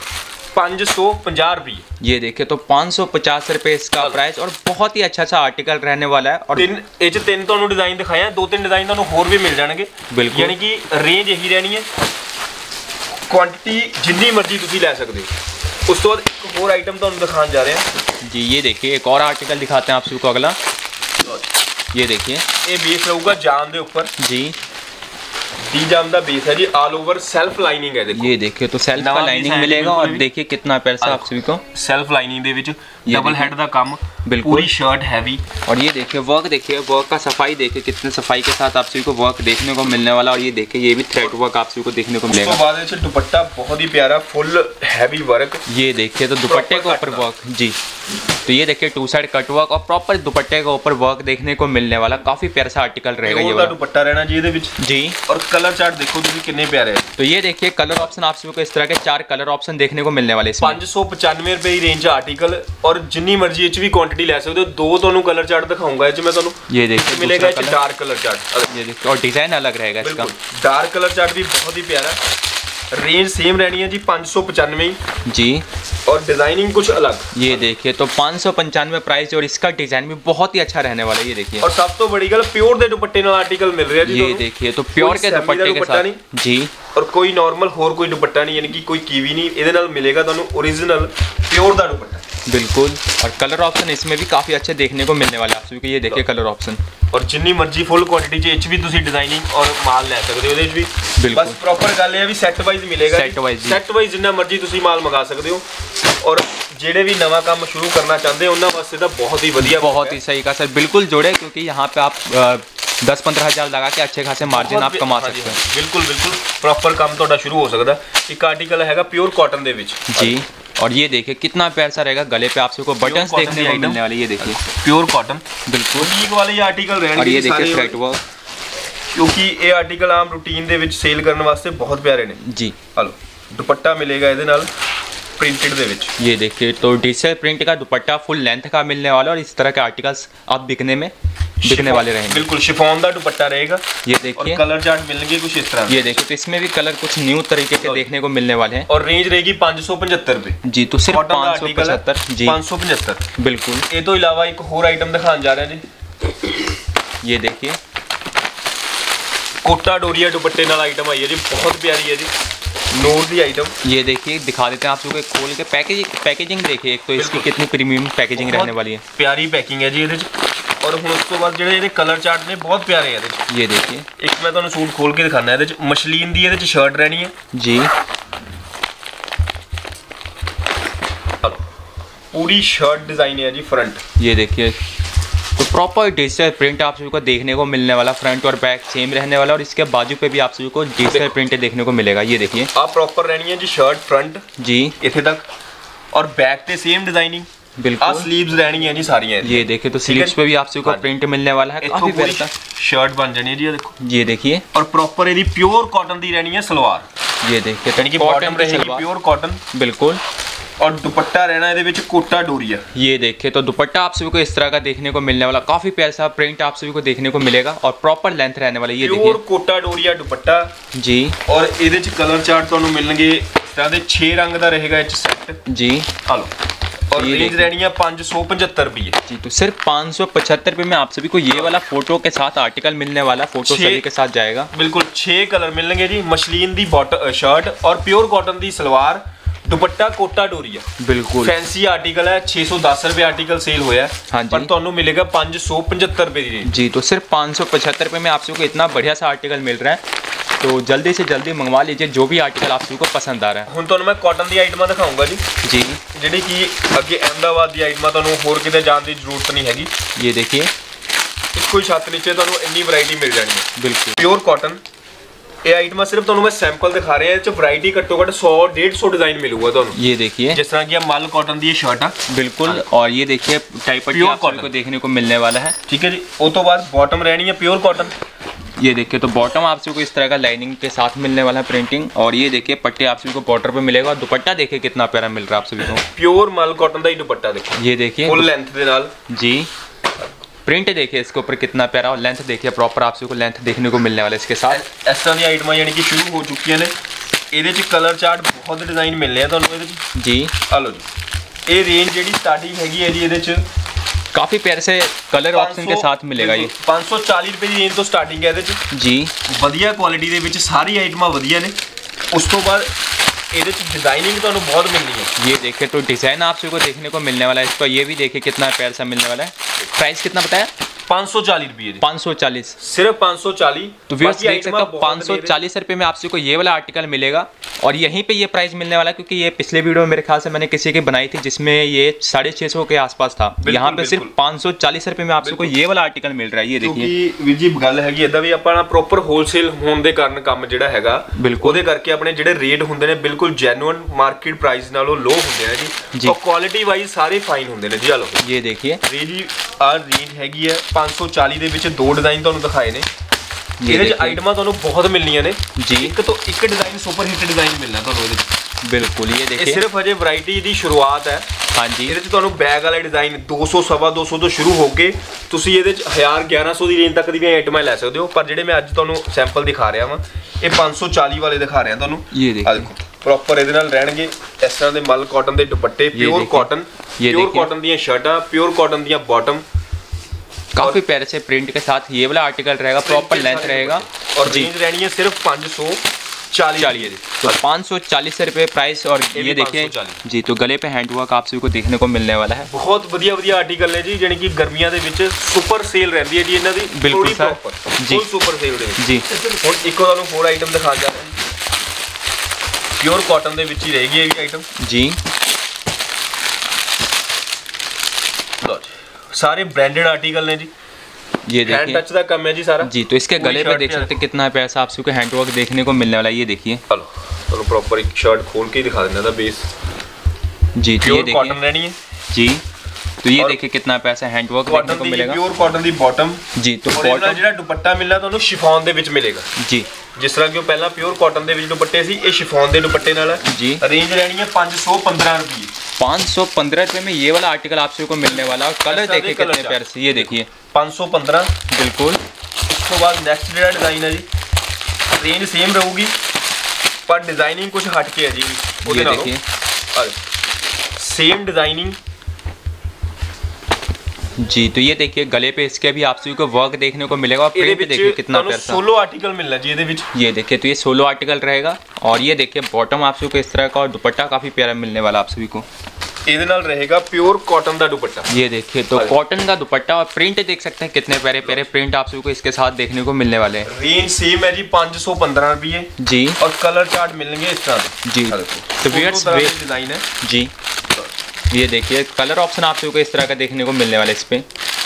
550 रुपये। ये देखिए तो 550 रुपये इसका प्राइस और बहुत ही अच्छा आर्टिकल रहने वाला है। और तीन तो डिजाइन दिखाए हैं, 2-3 डिजाइन तो होर भी मिल जाएंगे बिल्कुल, यानी कि रेंज यही रहनी है। क्वांटिटी जितनी मर्जी तुसी ले सकते हो। उस तो बाद एक और आइटम तो दिखाने जा रहे हैं जी। ये देखिए एक और आर्टिकल दिखाते हैं आप सबको अगला। ये देखिए ये बेस रहूगा जाम के ऊपर जी, डी जाम का बेस है जी, ऑल ओवर सेल्फ लाइनिंग है। देखो ये देखिए तो सेल्फ का लाइनिंग मिलेगा और देखिए कितना पैसा आप सभी को सेल्फ लाइनिंग दे विच डबल हेड का काम, बिल्कुल पूरी शर्ट हैवी। और ये देखिए वर्क का सफाई देखिए कितने सफाई के साथ आप सभी को वर्क देखने को मिलने वाला। और ये देखिए ये भी थ्रेड वर्क आप सभी को देखने को मिलेगा। उसके बाद दुपट्टा बहुत ही प्यारा फुल हैवी वर्क। ये देखिए तो दुपट्टे के ऊपर वर्क जी। तो ये देखिए 2 साइड कट वर्क और प्रॉपर दुपट्टे के ऊपर वर्क देखने को मिलने वाला, काफी प्यारा सा आर्टिकल रहेगा ये वाला। दुपट्टा रहना जी ਇਹਦੇ ਵਿੱਚ जी। और कलर चार्ट देखो तुम कितने प्यारे हैं। तो ये देखिए कलर ऑप्शन आप सभी को इस तरह के 4 कलर ऑप्शन देखने को मिलने वाले इसमें। 595 रुपए की रेंज आर्टिकल और जितनी मर्जी एच भी क्वांटिटी ले सकते हो। 2 ਤੁਹਾਨੂੰ कलर चार्ट दिखाऊंगा एच मैं ਤੁਹਾਨੂੰ। ये देखिए मिलेगा एच डार्क कलर चार्ट, ये देखिए और डिजाइन अलग रहेगा इसका। डार्क कलर चार्ट भी बहुत ही प्यारा। रेंज सेम रहनी है जी 595 जी, और डिजाइनिंग कुछ अलग। ये देखिए तो 595 प्राइस और इसका डिजाइन भी बहुत ही अच्छा रहने वाला है। ये देखिए और सब तो बड़ी गल प्योर दे दुपट्टे नाल आर्टिकल मिल रहा है जी। ये देखिए तो प्योर के दुपट्टे के साथ जी, और कोई नॉर्मल होर कोई दुपट्टा नहीं, यानी कि कोई कीवी नहीं, ਇਹਦੇ ਨਾਲ मिलेगा ਤੁਹਾਨੂੰ ओरिजिनल प्योर ਦਾ दुपट्टा बिल्कुल। और कलर ऑप्शन इसमें भी काफी अच्छे देखने को मिलने वाले आप सभी को। ये देखिए कलर ऑप्शन और जितनी मर्जी फुल क्वांटिटी च एच भी तुसी डिजाइनिंग और माल ले सकते हो। ਇਹਦੇ ਵਿੱਚ भी बस प्रॉपर गल है भी सेट वाइज मिलेगा, सेट वाइज जितना मर्जी तुसी माल मंगा सकते हो। और ਜਿਹੜੇ भी नवा काम शुरू करना चाहते हैं उन्होंने वास्ते तो बहुत ही बढ़िया, बहुत ही सही का सर बिल्कुल जोड़े, क्योंकि यहाँ पे आप 10-15 हज़ार लगा के अच्छे खासे मार्जिन आप कमा सकते हैं। बिल्कुल बिल्कुल प्रॉपर काम तो शुरू हो सकता है। एक आर्टिकल है प्योर कॉटन दे विच जी। और ये देखिए कितना प्यारा सा रहेगा, गले पे आप सबको बटन्स देखने को मिलने वाले। ये देखिए प्योर कॉटन बिल्कुल यूनिक वाले ये आर्टिकल रहने। और ये देखिए थ्रेड वर्क, क्योंकि ये आर्टिकल आम रूटीन दे विच सेल करने वास्ते बहुत प्यारे ने जी। हेलो ਦੁਪੱਟਾ ਮਿਲੇਗਾ ਇਹਦੇ ਨਾਲ प्रिंटेड ਦੇ ਵਿੱਚ। ये देखिए तो डिजिटल प्रिंट का दुपट्टा फुल लेंथ का मिलने वाला, और इस तरह के आर्टिकल्स आप बिकने वाले रहेंगे। बिल्कुल शिफॉन का दुपट्टा रहेगा। ये देखिए कलर चार्ट मिलेंगे कुछ इस तरह। ये देखिए तो इसमें भी कलर कुछ न्यू तरीके के देखने को मिलने वाले हैं, और रेंज रहेगी 575 रुपए जी। तो सिर्फ 575 जी, 575 बिल्कुल। ये तो अलावा एक और आइटम दिखाने जा रहे हैं जी। ये देखिए कोटा डोरिया दुपट्टे नाल आइटम आई है जी, बहुत प्यारी है जी, नूर दी आइटम। ये देखिए दिखा देते हैं आप लोगों को खोल के। पैकेजिंग देखिए एक तो इसकी कितनी प्रीमियम पैकेजिंग रहने वाली है, प्यारी पैकिंग है जी ਇਹਦੇ ਚ। और ਹੁਣ ਉਸ ਤੋਂ ਬਾਅਦ ਜਿਹੜੇ ਇਹਦੇ ਕਲਰ ਚਾਰਟ ਨੇ ਬਹੁਤ ਪਿਆਰੇ ਆ ਇਹਦੇ ਚ। ये देखिए ਇੱਕ ਮੈਂ ਤੁਹਾਨੂੰ ਸੂਟ ਖੋਲ ਕੇ ਦਿਖਾਣਾ ਇਹਦੇ ਚ। ਮਸ਼ਲੀਨ ਦੀ ਇਹਦੇ ਚ ਸ਼ਰਟ ਰਹਿਣੀ ਹੈ जी, पूरी शर्ट डिजाइन है जी फ्रंट। ये देखिए तो प्रॉपर डिजिटल प्रिंट आप सभी को देखने को मिलने वाला, फ्रंट और बैक सेम रहने वाला, और इसके बाजू पे भी आप सभी को डिजिटल प्रिंट देखने को मिलेगा। ये देखिए आप प्रॉपर रहनी है जी शर्ट फ्रंट जी इथे तक, और बैक पे सेम डिजाइनिंग। बिल्कुल स्लीव्स रहनी है जी सारी हैं। ये देखिए तो स्लीव्स पे भी आप सभी को प्रिंट मिलने वाला है, काफी प्यारा शर्ट बन जानी है जी। देखो ये देखिए, और प्रॉपर यदि प्योर कॉटन दी रहनी है सलवार। ये देखिए यानी कि बॉटम रहेगी प्योर कॉटन, बिल्कुल। और दुपट्टा रहना है विच कोटा डोरिया। ये देखिए तो दुपट्टा आप सभी को इस तरह का देखने को मिलने वाला, काफी प्यारा सा प्रिंट आप सभी को देखने को मिलेगा, और प्रॉपर लेंथ रहने वाला। ये देखिए प्योर कोटा डोरिया दुपट्टा जी। और ਇਹਦੇ ਚ कलर चार्ट ਤੁਹਾਨੂੰ ਮਿਲਣਗੇ ਇਸ ਤਰ੍ਹਾਂ ਦੇ 6 रंग ਦਾ रहेगा ਇਹ सेट जी। हेलो, और रेंज रहनी है 575 रुपये जी। तो सिर्फ 575 रुपये में आप सभी को ये वाला फोटो के साथ आर्टिकल मिलने वाला, फोटो सभी के साथ जाएगा। बिल्कुल 6 कलर मिलेंगे जी। मशलीन दी शर्ट और प्योर कॉटन दी सलवार, दुपट्टा कोटा डोरिया, बिल्कुल फैंसी आर्टिकल है। 610 रुपये आर्टिकल सेल होया है, हाँ जी। पर ਤੁਹਾਨੂੰ मिलेगा 575 रुपये की रेंज जी। तो सिर्फ 575 रुपये में आप सभी को इतना बढ़िया सा आर्टिकल मिल रहा है, तो जल्दी से जल्दी मंगवा लीजिए जो भी आर्टिकल आप सभी को पसंद आ रहा है। ਹੁਣ ਤੁਹਾਨੂੰ ਮੈਂ ਕਾਟਨ ਦੀ ਆਈਟਮਾਂ ਦਿਖਾਉਂਗਾ ਜੀ जी। ਜਿਹੜੀ ਕਿ ਅੱਗੇ ਅਹਿਮਦਾਬਾਦ ਦੀ ਆਈਟਮਾਂ ਤੁਹਾਨੂੰ ਹੋਰ ਕਿਤੇ ਜਾਣ ਦੀ ਜ਼ਰੂਰਤ ਨਹੀਂ ਹੈਗੀ। ये देखिए ਇੱਕੋ ਹੀ ਛੱਤ ਨੀਚੇ ਤੁਹਾਨੂੰ ਇੰਨੀ ਵੈਰਾਈਟੀ ਮਿਲ ਜਾਣੀ ਹੈ। बिल्कुल प्योर कॉटन ਇਹ ਆਈਟਮਾਂ ਸਿਰਫ ਤੁਹਾਨੂੰ ਮੈਂ ਸੈਂਪਲ ਦਿਖਾ ਰਿਹਾ, ਇਹ ਚ ਵੈਰਾਈਟੀ ਘੱਟੋ ਘੱਟ 100-150 डिजाइन मिलूगा ਤੁਹਾਨੂੰ। ये देखिए जिस तरह की ये मल कॉटन दी शर्ट है, बिल्कुल। और ये देखिए टाइप पट्टी आप सभी को देखने को मिलने वाला है, ठीक है जी। उस तो बाद बॉटम रहनी है प्योर कॉटन। ये देखिए तो बॉटम आप सभी को इस तरह का लाइनिंग के साथ मिलने वाला है प्रिंटिंग, और ये देखिए पट्टे आप सभी को बॉर्डर पे मिलेगा, और दुपट्टा देखिए कितना प्यारा मिल रहा है आप सभी को। प्योर मल कॉटन का ही दुपट्टा देखो, ये देखिए फुल लेंथ के नाल जी। प्रिंट देखिए इसके ऊपर कितना प्यारा, और लेंथ देखिए प्रॉपर आप सभी को लेंथ देखने को मिलने वाला है इसके साथ। इस तरह की आइटमां यानी कि शुरू हो चुकी ने। ਇਹਦੇ ਚ ਕਲਰ ਚਾਰਟ ਬਹੁਤ ਡਿਜ਼ਾਈਨ ਮਿਲਨੇ ਆ ਤੁਹਾਨੂੰ ਇਹਦੇ ਚ जी। ਆ ਲਓ ਜੀ। ਇਹ ਰੇਂਜ ਜਿਹੜੀ ਸਟਾਰਟਿੰਗ ਹੈਗੀ ਹੈ ਜੀ ਇਹਦੇ ਚ काफी प्यारे से कलर ऑप्शन के साथ मिलेगा। ये 540 रुपए ਦੀ ਰੇਂਜ ਤੋਂ ਸਟਾਰਟਿੰਗ ਹੈ ਇਹਦੇ ਚ जी। ਵਧੀਆ ਕੁਆਲਿਟੀ ਦੇ ਵਿੱਚ ਸਾਰੀ ਆਈਟਮਾਂ ਵਧੀਆ ਨੇ। ਉਸ ਤੋਂ ਬਾਅਦ ਇਹਦੇ ਚ ਡਿਜ਼ਾਈनिंग ਤੁਹਾਨੂੰ ਬਹੁਤ ਮਿਲਣੀ ਹੈ। ये देखिए तो डिजाइन आप सभी को देखने को मिलने वाला है इसका। ये भी देखिए कितना प्यारा सा मिलने वाला है। प्राइस कितना बताया? 540 रुपये 540, सिर्फ 540। तो व्यूअर्स देख सकते हो 540 रुपये में आप सभी को ये वाला आर्टिकल मिलेगा, और यहीं पे ये प्राइस मिलने वाला है, क्योंकि ये पिछले वीडियो में मेरे ख्याल से मैंने किसी की बनाई थी जिसमें ये 650 के आसपास था। यहाँ पे सिर्फ 540 रुपये में आप सभी को ये वाला आर्टिकल मिल रहा है। ये देखिए ਕਿਉਂਕਿ ਵੀਰ ਜੀ ਗੱਲ ਹੈਗੀ ਇਦਾਂ ਵੀ ਆਪਾਂ ਪ੍ਰੋਪਰ ਹੋਲਸੇਲ ਹੋਣ ਦੇ ਕਾਰਨ ਕੰਮ ਜਿਹੜਾ ਹੈਗਾ ਉਹਦੇ ਕਰਕੇ ਆਪਣੇ ਜਿਹੜੇ ਰੇਟ ਹੁੰਦੇ ਨੇ ਬਿਲਕੁਲ ਜੈਨੂਇਨ ਮਾਰਕੀਟ ਪ੍ਰਾਈਸ ਨਾਲੋਂ ਲੋ ਹੁੰਦੇ ਨੇ ਜੀ, ਔਰ ਕੁਆਲਿਟੀ ਵਾਈਜ਼ ਸਾਰੇ ਫਾਈਨ ਹੁੰਦੇ ਨੇ ਜੀ। ਆ ਲਓ ये देखिए ਜੀ ਆ ਰੇਂਜ ਹੈਗੀ ਹੈ 540 ਦੇ ਵਿੱਚ ਦੋ ਡਿਜ਼ਾਈਨ ਤੁਹਾਨੂੰ ਦਿਖਾਏ ਨੇ। ਇਹਦੇ ਚ ਆਈਟਮਾਂ ਤੁਹਾਨੂੰ ਬਹੁਤ ਮਿਲਣੀਆਂ ਨੇ जी। ਇੱਕ ਤੋਂ ਇੱਕ ਡਿਜ਼ਾਈਨ ਸੁਪਰ ਹਿੱਟ ਡਿਜ਼ਾਈਨ ਮਿਲਣਾ ਤੁਹਾਨੂੰ ਇਹਦੇ ਚ। बिल्कुल ये ਇਹ देखिए ਸਿਰਫ ਹਜੇ ਵੈਰਾਈਟੀ ਦੀ ਸ਼ੁਰੂਆਤ ਹੈ। हाँ जी। ਇਹਦੇ ਚ ਤੁਹਾਨੂੰ ਬੈਗ ਵਾਲਾ ਡਿਜ਼ਾਈਨ 200 ਸਵਾ 200 ਤੋਂ ਸ਼ੁਰੂ ਹੋ ਕੇ ਤੁਸੀਂ ਇਹਦੇ ਚ 1000-1100 ਦੀ ਰੇਂਜ ਤੱਕ ਦੀ ਵੀ ਆਈਟਮਾਂ ਲੈ ਸਕਦੇ ਹੋ, ਪਰ ਜਿਹੜੇ ਮੈਂ ਅੱਜ ਤੁਹਾਨੂੰ ਸੈਂਪਲ ਦਿਖਾ ਰਿਹਾ ਵਾਂ ਇਹ 540 ਵਾਲੇ ਦਿਖਾ ਰਿਹਾ ਤੁਹਾਨੂੰ। ये ਆ देखिए ਦੇਖੋ ਪ੍ਰੋਪਰ ਇਹਦੇ ਨਾਲ ਰਹਿਣਗੇ ਇਸ ਤਰ੍ਹਾਂ ਦੇ ਮਲ ਕਾਟਨ ਦੇ ਦੁਪੱਟੇ, ਪਿਓਰ ਕਾਟਨ, ਪਿਓਰ ਕਾਟਨ ਦੀਆਂ ਸ਼ਰਟਾਂ, ਪਿਓਰ ਕਾਟਨ ਦੀਆਂ ਬਾਟਮ, काफी प्यारे से प्रिंट के साथ ये वाला आर्टिकल रहेगा, प्रॉपर लेंथ रहेगा, और रेंज रहनी है सिर्फ 540। तो 540 रुपये प्राइस। और ये देखिए जी तो गले पे हैंड वर्क आप सभी को देखने को मिलने वाला है। बहुत ਵਧੀਆ ਆਰਟੀਕਲ ਨੇ ਜੀ, ਜਾਨੀ ਕਿ ਗਰਮੀਆਂ ਦੇ ਵਿੱਚ ਸੁਪਰ ਸੇਲ ਰਹਿੰਦੀ ਹੈ ਜੀ ਇਹਨਾਂ ਦੀ। ਬਿਲਕੁਲ ਸਰ ਜੀ, ਸੁਪਰ ਸੇਲ ਦੇ ਵਿੱਚ ਜੀ। ਹੁਣ ਇੱਕੋ ਤੁਹਾਨੂੰ ਹੋਰ ਆਈਟਮ ਦਿਖਾ ਜਾ ਰਿਹਾ ਪਿਓਰ ਕਾਟਨ ਦੇ ਵਿੱਚ ਹੀ ਰਹੇਗੀ ਇਹ ਵੀ ਆਈਟਮ जी। सारे ब्रांडेड आर्टिकल ने जी। ये हैंड देखिए टच का काम है जी सारा जी। तो इसके गले पे देख सकते हैं कितना पैसा आप सभी को हैंड वर्क देखने को मिलने वाला है। ये देखिए चलो चलो प्रॉपर एक शर्ट खोल के ही दिखा देना था बेस जी। तो ये कॉटन रहनी है जी। तो ये देखिए कितना पैसा हैंडवर्क देखने को मिलेगा। प्योर कॉटन दी बॉटम जी। तो बॉटम ਜਿਹੜਾ ਦੁਪੱਟਾ ਮਿਲਣਾ ਤੁਹਾਨੂੰ ਸ਼ਿਫੋਨ ਦੇ ਵਿੱਚ ਮਿਲੇਗਾ ਜੀ। ਜਿਸ ਤਰ੍ਹਾਂ ਕਿ ਉਹ ਪਹਿਲਾਂ ਪਿਓਰ ਕਾਟਨ ਦੇ ਵਿੱਚ ਦੁਪੱਟੇ ਸੀ, ਇਹ ਸ਼ਿਫੋਨ ਦੇ ਦੁਪੱਟੇ ਨਾਲ ਹੈ जी। रेंज रहनी है 515 रुपये। 515 रुपये में ये वाला आर्टिकल आप सभी को मिलने वाला है। कलर देखिए कितने प्यारे से, ये देखिए 515 बिल्कुल। ਉਸ ਤੋਂ ਬਾਅਦ ਨੈਕਸਟ ਜਿਹੜਾ ਡਿਜ਼ਾਈਨ ਹੈ ਜੀ, रेंज सेम रहूगी पर डिजाइनिंग कुछ हट के है जी। ये देखिए सेम डिजाइनिंग जी। तो ये देखिए गले पे इसके भी आप सभी को वर्क देखने को मिलेगा और प्रिंट देखिए कितना प्यारा। सोलो आर्टिकल मिलना जी ਇਹਦੇ ਵਿੱਚ। ये देखिए तो ये सोलो आर्टिकल रहेगा और ये देखिए बॉटम आप सभी को इस तरह का और दुपट्टा काफी प्यारा मिलने वाला आप सभी को। ਇਹਦੇ ਨਾਲ रहेगा प्योर कॉटन का दुपट्टा। ये देखिए तो कॉटन का दुपट्टा और प्रिंट देख सकते हैं कितने प्यारे प्यारे प्रिंट आप सभी को इसके साथ देखने को मिलने वाले हैं। रेंज सेम है जी 515 रुपये जी। और कलर चार्ट मिलेंगे इस तरह जी। तो व्यूअर्स डिजाइन है जी। ये देखिए कलर ऑप्शन आप सभी को इस तरह का देखने को मिलने वाला है इस पे।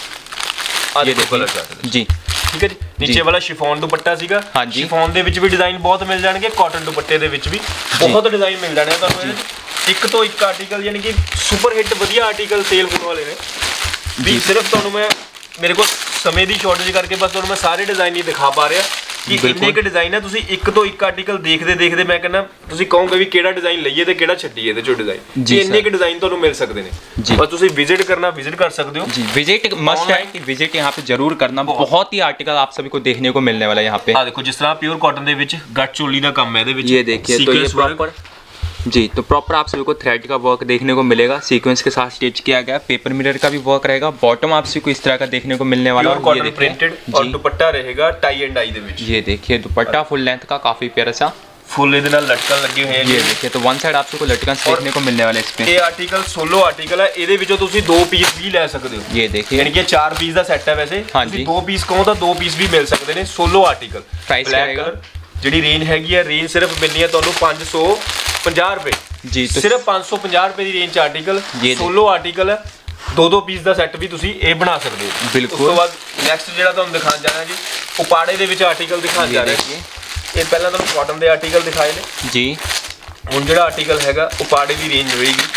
ये देखो कलर चार्ट जी। ठीक है जी। नीचे वाला शिफॉन दुपट्टा ਸੀਗਾ। हाँ जी। शिफॉन ਦੇ ਵਿੱਚ ਵੀ ਡਿਜ਼ਾਈਨ ਬਹੁਤ ਮਿਲ ਜਾਣਗੇ, ਕਾਟਨ ਦੁਪੱਟੇ ਦੇ ਵਿੱਚ ਵੀ ਬਹੁਤ ਡਿਜ਼ਾਈਨ ਮਿਲ ਜਾਣੇ ਤੁਹਾਨੂੰ ਇਹਦੇ ਵਿੱਚ। ਇੱਕ ਤੋਂ ਇੱਕ ਆਰਟੀਕਲ ਯਾਨੀ ਕਿ ਸੁਪਰ ਹਿੱਟ ਵਧੀਆ ਆਰਟੀਕਲ ਸੇਲ ਹੋਣ ਵਾਲੇ ਨੇ ਵੀ। ਸਿਰਫ ਤੁਹਾਨੂੰ ਮੈਂ ਮੇਰੇ ਕੋਲ ਸਮੇਂ ਦੀ ਸ਼ਾਰਟੇਜ ਕਰਕੇ ਬਸ ਤੁਹਾਨੂੰ ਮੈਂ ਸਾਰੇ ਡਿਜ਼ਾਈਨ ਨਹੀਂ ਦਿਖਾ ਪਾ ਰਿਹਾ ਕਿ ਇੰਨੇ ਕੁ ਡਿਜ਼ਾਈਨ ਹੈ। ਤੁਸੀਂ ਇੱਕ ਤੋਂ ਇੱਕ ਆਰਟੀਕਲ ਦੇਖਦੇ ਦੇਖਦੇ ਮੈਂ ਕਹਿੰਦਾ ਤੁਸੀਂ ਕਹੋਗੇ ਵੀ ਕਿਹੜਾ ਡਿਜ਼ਾਈਨ ਲਈਏ ਤੇ ਕਿਹੜਾ ਛੱਡੀਏ ਇਹਦੇ ਚੋਂ ਡਿਜ਼ਾਈਨ। ਜੀ ਇੰਨੇ ਕੁ ਡਿਜ਼ਾइन ਤੁਹਾਨੂੰ ਮਿਲ ਸਕਦੇ ਨੇ। ਬਸ ਤੁਸੀਂ ਵਿਜ਼ਿਟ ਕਰਨਾ, ਵਿਜ਼ਿਟ ਕਰ ਸਕਦੇ ਹੋ जी। विजिट मस्ट है कि विजिट यहाँ पे जरूर करना। बहुत ही आर्टिकल आप सभी को देखने को मिलने वाला है यहाँ पे। ਆ ਦੇਖੋ ਜਿਸ ਤਰ੍ਹਾਂ ਪਿਓਰ ਕਾਟਨ ਦੇ ਵਿੱਚ ਗੱਟ ਚੋਲੀ ਦਾ ਕੰਮ ਹੈ ਇਹਦੇ ਵਿੱਚ। ये देखिए तो ये प्रॉपर जी। तो प्रॉपर आप सभी को थ्रेड का वर्क देखने को मिलेगा, सीक्वेंस के साथ स्टिच किया गया। पेपर मिरर का भी वर्क रहेगा। बॉटम आप सभी को इस तरह का देखने को मिलने वाला है। ये प्रिंटेड और दुपट्टा रहेगा टाई एंड डाई दे विच। ये देखिए दुपट्टा फुल लेंथ का काफी प्यारा सा फुल ਇਹਦੇ ਨਾਲ ਲਟਕਣ ਲੱਗੇ ਹੋਏ हैं। ये देखिए तो वन साइड आप सभी को लटकन देखने को मिलने वाला है इस पे। ਇਹ ਆਰਟੀਕਲ ਸੋਲੋ ਆਰਟੀਕਲ ਹੈ, ਇਹਦੇ ਵਿੱਚੋਂ ਤੁਸੀਂ 2 ਪੀਸ ਵੀ ਲੈ ਸਕਦੇ ਹੋ। ये देखिए ਯਾਨੀ ਕਿ 4 ਪੀਸ ਦਾ ਸੈੱਟ ਹੈ ਵੈਸੇ। हाँ ਤੁਸੀਂ जी। 2 ਪੀਸ ਕਹੋ ਤਾਂ 2 ਪੀਸ ਵੀ ਮਿਲ ਸਕਦੇ ਨੇ। Solo article price black colour ਜਿਹੜੀ ਰੇਂਜ ਹੈਗੀ ਹੈ, ਰੇਂਜ ਸਿਰਫ ਮਿਲਣੀ ਹੈ ਤੁਹਾਨੂੰ 550 ਰੁਪਏ जी। तो ਸਿਰਫ 550 ਰੁਪਏ ਦੀ ਰੇਂਜ ਚ ਆਰਟੀਕਲ ਸੋਲੋ ਆਰਟੀਕਲ ਹੈ। 2 ਪੀਸ ਦਾ ਸੈੱਟ ਵੀ ਤੁਸੀਂ ਇਹ ਬਣਾ ਸਕਦੇ ਹੋ। ਬਿਲਕੁਲ। ਉਸ ਤੋਂ ਬਾਅਦ ਨੈਕਸਟ ਜਿਹੜਾ ਤੁਹਾਨੂੰ ਦਿਖਾਉਣ ਜਾਣਾ ਜੀ, ਉਪਾੜੇ ਦੇ ਵਿੱਚ ਆਰਟੀਕਲ ਦਿਖਾਉਣ ਜਾ ਰਿਹਾ ਜੀ। ਇਹ ਪਹਿਲਾਂ ਤੁਹਾਨੂੰ ਕਾਟਨ ਦੇ ਆਰਟੀਕਲ ਦਿਖਾਏ ਨੇ जी। ਹੁਣ ਜਿਹੜਾ ਆਰਟੀਕਲ ਹੈਗਾ ਉਪਾੜੇ ਦੀ ਰੇਂਜ ਹੋਏਗੀ।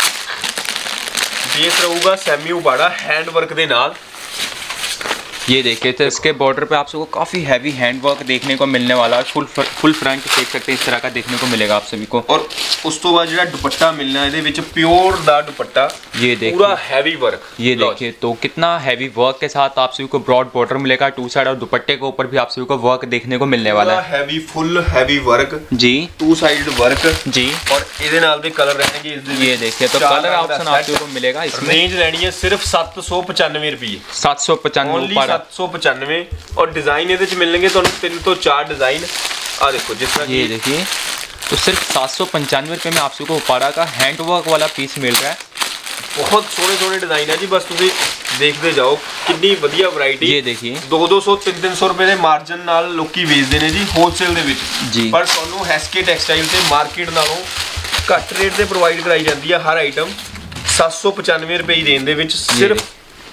ਬੇਸ ਰਹੂਗਾ ਸੈਮੀ ਉਪਾੜਾ हैंड वर्क ਦੇ ਨਾਲ। ये देखिए तो इसके बॉर्डर पे आप सबको काफ़ी हैवी हैंड वर्क देखने को मिलने वाला है। फुल फ्रंट देख सकते हैं इस तरह का देखने को मिलेगा आप सभी को। और ਉਸ ਤੋਂ ਬਾਅਦ ਜਿਹੜਾ ਦੁਪੱਟਾ ਮਿਲਣਾ ਇਹਦੇ ਵਿੱਚ ਪਿਓਰ ਦਾ ਦੁਪੱਟਾ। ये देखिए पूरा हैवी वर्क। ये देखिए तो कितना हैवी वर्क के साथ आप सभी को ब्रॉड बॉर्डर मिलेगा 2 साइड और दुपट्टे के ऊपर भी आप सभी को वर्क देखने को मिलने वाला है। हैवी फुल हैवी वर्क जी। 2 साइड वर्क जी। और ਇਹਦੇ ਨਾਲ ਦੇ ਕਲਰ ਰਹਿਣਗੇ ਇਸ ਦੇ। ये देखिए तो कलर ऑप्शन आप सभी को मिलेगा इसमें। रेंज रहनी है सिर्फ 795 रुपये। 795 795 और डिजाइन ਇਹਦੇ ਚ ਮਿਲਣਗੇ ਤੁਹਾਨੂੰ 3 ਤੋਂ 4 डिजाइन। आ देखो जिस तरह ये देखिए तो सिर्फ 795 रुपये में आप सभी को उपाड़ा का हैंड वर्क वाला पीस मिल रहा है। बहुत सोने सोने डिजाइन है जी। बस ਤੁਸੀਂ ਦੇਖਦੇ ਜਾਓ ਕਿੰਨੀ ਵਧੀਆ ਵੈਰਾਈਟੀ। ये देखिए 200 300 ਰੁਪਏ ਦੇ ਮਾਰਜਨ ਨਾਲ ਲੋਕੀ ਵੇਚਦੇ ਨੇ ਜੀ ਹੋਲਸੇਲ ਦੇ ਵਿੱਚ ਜੀ। ਪਰ ਤੁਹਾਨੂੰ ਹੈਸਕੇ ਟੈਕਸਟਾਈਲ ਤੇ ਮਾਰਕੀਟ ਨਾਲੋਂ ਘੱਟ ਰੇਟ ਤੇ ਪ੍ਰੋਵਾਈਡ ਕਰਾਈ ਜਾਂਦੀ ਹੈ ਹਰ ਆਈਟਮ 795 ਰੁਪਏ ਦੀ ਰੇਂਜ ਦੇ ਵਿੱਚ। ਸਿਰਫ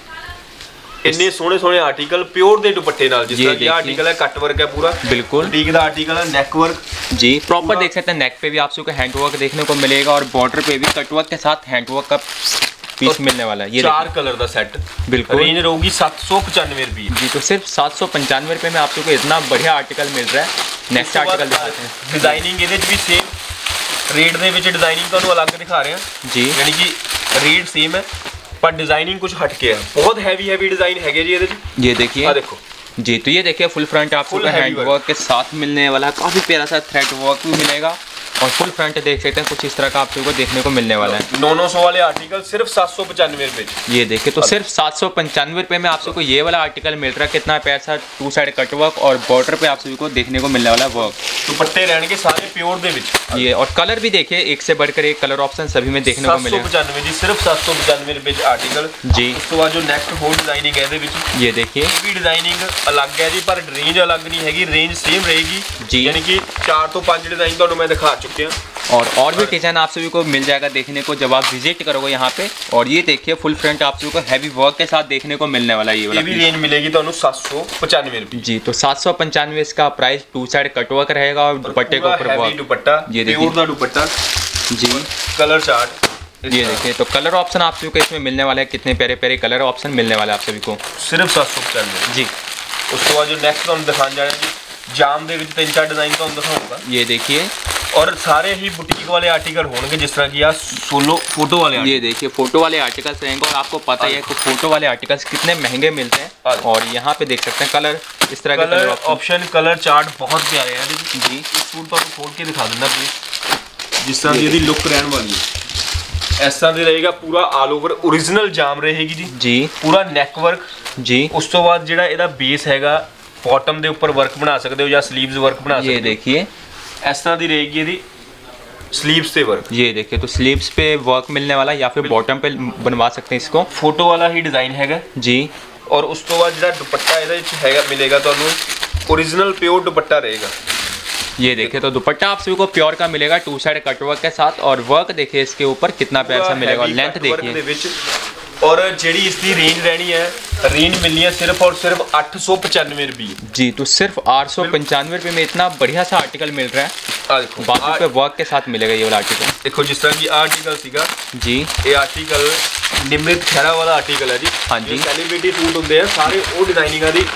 ਇੰਨੇ ਸੋਹਣੇ ਸੋਹਣੇ ਆਰਟੀਕਲ ਪਿਓਰ ਦੇ ਦੁਪੱਟੇ ਨਾਲ। ਜਿਸ ਤਰ੍ਹਾਂ ਇਹ ਆਰਟੀਕਲ ਹੈ ਕੱਟ वर्क है पूरा बिल्कुल। टीक का आर्टिकल है नेक वर्क जी। प्रॉपर देख सकते हैं नेक पे भी आप सबको हैंड वर्क देखने को मिलेगा और बॉर्डर पे भी कट वर्क के साथ हैंड वर्क का पीस मिलने वाला है। ये 4 कलर का सेट। बिल्कुल। रेंज रहूगी 795 रुपये जी। तो सिर्फ 795 रुपये में आप सबको इतना बढ़िया आर्टिकल मिल रहा है। नेक्स्ट आर्टिकल दिखाते हैं। डिजाइनिंग ਇਹਦੇ ਚ ਵੀ सेम रेट ਦੇ ਵਿੱਚ डिजाइनिंग ਤੁਹਾਨੂੰ ਅਲੱਗ ਦਿਖਾ ਰਹੇ ਹਾਂ जी। यानी कि रेट सेम है पर डिजाइनिंग कुछ हटके है। बहुत हैवी डिजाइन है जी ਇਹਦੇ ਚ। ये देखिए देखो जी। तो ये देखिए फुल फ्रंट आपको हैंड वर्क के साथ मिलने वाला है। काफी प्यारा सा थ्रेड वर्क भी मिलेगा और फुल फ्रंट देख सकते हैं कुछ इस तरह का आप सबको देखने को मिलने वाला है। 900 वाले आर्टिकल सिर्फ 795 रुपए। ये देखिए तो सिर्फ 795 रुपये में आप सबको ये वाला आर्टिकल मिल रहा है। कितना प्यारा सा 2 साइड कट वर्क और बॉर्डर पे आप सभी को देखने को मिलने वाला है वर्क। दुपट्टे रहने सारे प्योर दे विच। ये और कलर भी देखिए एक से बढ़कर एक कलर ऑप्शन सभी में देखने को मिलेगा। 795 जी सिर्फ 795 रुपए आर्टिकल जी। ਉਸ ਤੋਂ ਬਾਅਦ ਜੋ ਨੈਕਸਟ ਹੋਰ ਡਿਜ਼ਾਈਨਿੰਗ ਹੈ ਇਹਦੇ ਵਿੱਚ ये देखिए ਇਹ ਵੀ ਡਿਜ਼ਾਈਨਿੰਗ ਅਲੱਗ ਹੈ ਜੀ ਪਰ ਰੇਂਜ ਅਲੱਗ ਨਹੀਂ ਹੈਗੀ। ਰੇਂਜ ਸੇਮ ਰਹੇਗੀ जी। यानी कि 4 ਤੋਂ 5 डिजाइन ਤੁਹਾਨੂੰ मैं दिखा चुके हैं और भी डिजाइन आप सभी को मिल जाएगा देखने को जब आप विजिट करोगे यहाँ पे। और ये देखिए फुल फ्रंट आप सभी को हैवी वर्क के साथ देखने को मिलने वाला है। ये भी रेंज मिलेगी ਤੁਹਾਨੂੰ 795 रुपए। जी। तो 795 इसका प्राइस 2 साइड कट वर्क रहेगा और दुपट्टे के ऊपर वर्क। दुपट्टा ये देखिए प्योर ਦਾ दुपट्टा जी। कलर चार्ट ये देखिए तो कलर ऑप्शन आप सभी को इसमें मिलने वाला है, कितने प्यारे प्यारे कलर ऑप्शन मिलने वाले हैं आप सभी को सिर्फ 795 जी। उसके बाद जो नेक्स्ट ਤੁਹਾਨੂੰ ਦਿਖਾਉਣ ਜਾ ਰਹੇ ਜੀ ਜਾਮ ਦੇ ਵਿੱਚ 3-4 डिजाइन ਤੁਹਾਨੂੰ ਦਿਖਾਉਂਗਾ। ये देखिए और सारे ही बुटीक वाले आर्टिकल होंगे जिस तरह की यार सोलो फोटो वाले ये देखिए फोटो वाले आर्टिकल्स रहेंगे और आपको पता ही है कि फोटो वाले आर्टिकल्स कितने महंगे मिलते हैं। और यहाँ पे देख सकते हैं कलर इस तरह के कलर ऑप्शन कलर चार्ट बहुत प्यारे हैं जी। इस सूट तो खोल के दिखा देना प्लीज जिस तरह की लुक रहने वाली है इस तरह की रहेगा पूरा ऑल ओवर ओरिजिनल जाम रहेगी जी जी पूरा नैक वर्क जी। उस तो बाद ਜਿਹੜਾ ਇਹਦਾ ਬੇਸ ਹੈਗਾ बॉटम ਦੇ ਉੱਪਰ वर्क बना सकते हो या स्लीव्स वर्क बना सकते हो। ये देखिए इस तरह की रहेगी यदि स्लीव्स पे वर्क। ये देखिए तो स्लीव्स पे वर्क मिलने वाला या फिर बॉटम पे बनवा सकते हैं इसको। फोटो वाला ही डिजाइन हैगा जी। और उस तो बाद ਜਿਹੜਾ ਦੁਪੱਟਾ ਇਹਦੇ ਵਿੱਚ ਹੈਗਾ मिलेगा ਤੁਹਾਨੂੰ ओरिजिनल प्योर दुपट्टा रहेगा। ये देखिए तो दुपट्टा आप सभी को प्योर का मिलेगा 2 साइड कटवर्क के साथ और वर्क देखिए इसके ऊपर कितना प्यारा सा मिलेगा और लेंथ देखिए। और जेडी इसकी रेंज रहनी है रेंज मिलनी है सिर्फ और सिर्फ 895 रुपये जी। तो सिर्फ 895 रुपये में इतना बढ़िया सा आर्टिकल मिल रहा है। बाजू पे वर्क के साथ मिलेगा ये वाला आर्टिकल। देखो जिस तरह की आर्टिकल सीगा जी ये आर्टिकल निमृत खैरा वाला आर्टिकल है जी। हाँ जी सेलिब्रिटी सूट होंगे हैं सारे वो डिजाइनिंग दी।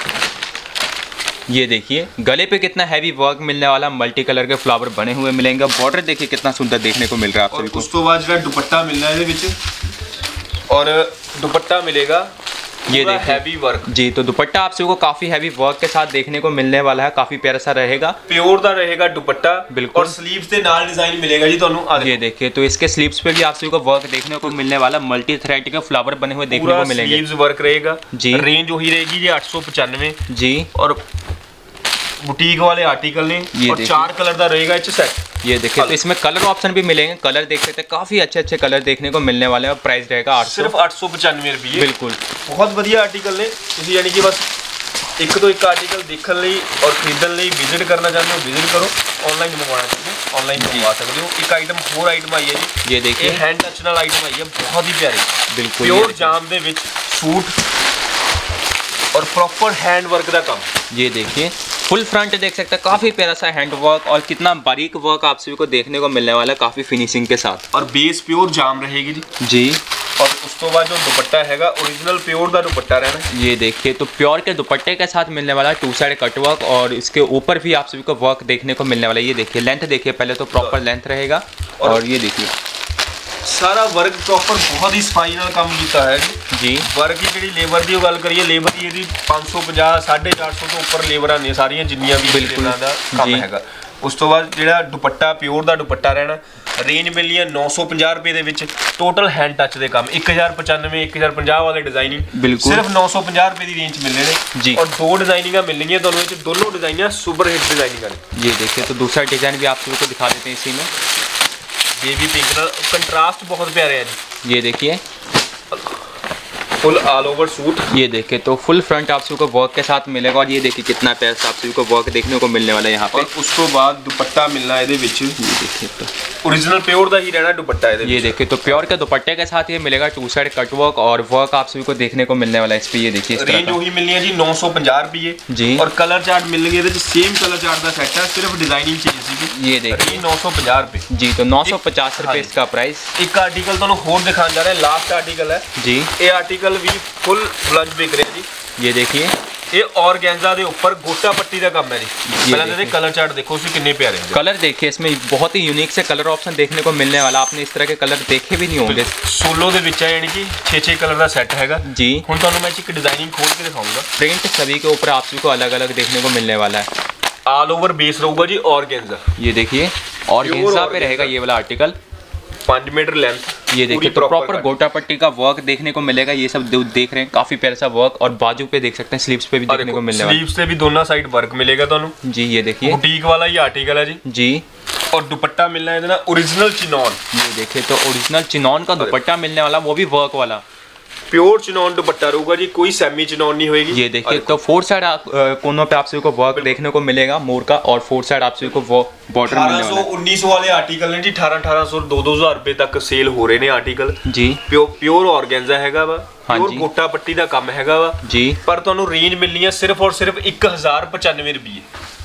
ये देखिए गले पे कितना हैवी वर्क मिलने वाला, मल्टी कलर के फ्लावर बने हुए मिलेंगे। बॉर्डर देखिए कितना सुंदर देखने को मिल रहा है आप सभी को। उस तो बाद जो दुपट्टा मिलना है इसके और दुपट्टा मिलेगा ये देखिए हैवी वर्क जी। तो दुपट्टा आप सभी को काफी हैवी वर्क के साथ देखने को मिलने वाला है, काफी प्यारा सा रहेगा, प्योर दा रहेगा दुपट्टा बिल्कुल। और स्लीव्स के नाल डिजाइन मिलेगा जी ਤੁਹਾਨੂੰ। ये देखिए तो इसके स्लीव्स पे भी आप सभी को वर्क देखने को मिलने वाला, मल्टी थ्रेड के फ्लावर बने हुए देखने को मिलेंगे। स्लीव्स वर्क रहेगा जी। रेंज वही रहेगी जी 895 जी। और बुटीक वाले आर्टिकल ने और 4 कलर का रहेगा इस सेट। ये देखिए तो इसमें कलर ऑप्शन भी मिलेंगे, कलर देख सकते हैं काफी अच्छे अच्छे कलर देखने को मिलने वाले हैं और प्राइस रहेगा 800 सिर्फ 895 रुपये। बिल्कुल बहुत बढ़िया आर्टिकल ने तुम यानी कि बस एक तो एक आर्टिकल देखने लिए और खरीदने लिए विजिट करना चाहते हो विजिट करो, ऑनलाइन मंगवाना चाहते हो ऑनलाइन मंगवा सकते हो। एक आइटम होर आइटम आई है जी ये देखिए हैंड टच नाल आइटम आई है बहुत ही प्यारी बिल्कुल प्योर जाम दे विच सूट और प्रॉपर हैंड वर्क का काम। ये देखिए फुल फ्रंट देख सकते हैं काफी प्यारा सा हैंड वर्क और कितना बारीक वर्क आप सभी को देखने को मिलने वाला है काफी फिनिशिंग के साथ। और बेस प्योर जाम रहेगी जी। और उस तो बाद जो दुपट्टा हैगा ओरिजिनल प्योर का दुपट्टा रहना। ये देखिए तो प्योर के दुपट्टे के साथ मिलने वाला 2 साइड कट वर्क और इसके ऊपर भी आप सभी को वर्क देखने को मिलने वाला है। ये देखिए लेंथ देखिए पहले तो प्रॉपर लेंथ रहेगा और ये देखिए सारा वर्क प्रॉपर बहुत ही सफाई नाल काम किया है जी। वर्क की जी लेबर की गल करिए लेबर की यदि 550 450 तो उपर लेबर ने सारियां जिन्नियां भी बिल्कुल दा काम हैगा। उस तो बाद जेड़ा दुपट्टा प्योर दा दुपट्टा रहना रेंज मिलनी है 950 रुपये दे विच टोटल हैंड टच दे काम 1095 1050 वाले डिजाइनिंग सिर्फ 950 रुपये की रेंज मिलने ने जी। और 2 डिजाइनिंग मिलनी है दोनों दोनों डिजाइन सुपर हिट डिजाइनिंग। ये देखिए तो दूसरा डिजाइन भी आप सभी को दिखा देते हैं इसी में बेबी पिंक का कंट्रास्ट बहुत प्यारे है जी। ये देखिए फुल ऑल ओवर सूट। ये देखिए तो फुल फ्रंट आप सभी को वर्क के साथ मिलेगा और ये देखिए कितना प्यारा आप सभी को वर्क देखने को मिलने वाला है यहाँ पे। और उस तो बाद दुपट्टा मिलना है ये देखिए तो ओरिजिनल प्योर दा ही रहना दुपट्टा है। ये देखिए तो प्योर के दुपट्टे के साथ ये मिलेगा 2 साइड कट वर्क और वर्क आप सभी को देखने को मिलने वाला है इस पे। ये देखिए रेंज वही मिलनी है जी 950 रुपये जी। और कलर चार्ट मिलेंगे सेम कलर चार्ट का सेट है सिर्फ डिजाइनिंग चेंज। ये देखिए 950 रुपये जी। तो 950 रुपये इसका प्राइस। एक आर्टिकल तो होर दिखाने जा रहे हैं लास्ट आर्टिकल है जी। ये आर्टिकल भी फुल ब्लंच बिक रहा है जी। ये देखिए ये ऑर्गेन्जा के ऊपर गोटा पट्टी का काम है जी। पहले कलर चार्ट देखो उसे कितने प्यारे हैं। कलर देखिए इसमें बहुत ही यूनिक से कलर ऑप्शन देखने को मिलने वाला, आपने इस तरह के कलर देखे भी नहीं होंगे। सोलो के विच है यानी कि 6-6 कलर का सेट हैगा जी। हुण तुहानूं मैं एक डिजाइनिंग खोल के दिखाऊंगा। प्रिंट सभी के ऊपर आप सभी को अलग अलग देखने को मिलने वाला है। ऑल ओवर बेस रहूगा जी ऑर्गेन्जा। ये देखिए ऑर्गेन्जा पे रहेगा ये वाला आर्टिकल 5 मीटर लेंथ। ये देखिए तो प्रॉपर गोटा पट्टी का वर्क देखने को मिलेगा। ये सब देख रहे हैं काफी प्यारा सा वर्क और बाजू पे देख सकते हैं स्लीव्स पे भी देखने को मिलने वाला है। स्लीव्स से भी दोनों साइड वर्क मिलेगा ਤੁਹਾਨੂੰ जी। ये देखिए बुटीक वाला ही आर्टिकल है जी। और दुपट्टा मिलना है ना ओरिजिनल चिनॉन। ये देखिए तो ओरिजिनल चिनॉन का दुपट्टा मिलने वाला, वो भी वर्क वाला प्योर चिनॉन दुपट्टा रहूगा जी, कोई सेमी चिनॉन नहीं होगी। ये देखिए तो 4 साइड कोनों पे आप सभी को वर्क देखने को मिलेगा मोर का और 4 साइड आप सभी को बॉर्डर मिलने वाला है। 1900 वाले आर्टिकल ने जी 1800 2-2000 रुपए तक सेल हो रहे ने आर्टिकल जी। प्योर ऑर्गेन्जा हैगा वा प्योर गोटा पट्टी का काम हैगा वा जी। पर ਤੁਹਾਨੂੰ रेंज मिलनी है सिर्फ और सिर्फ 1095 रुपये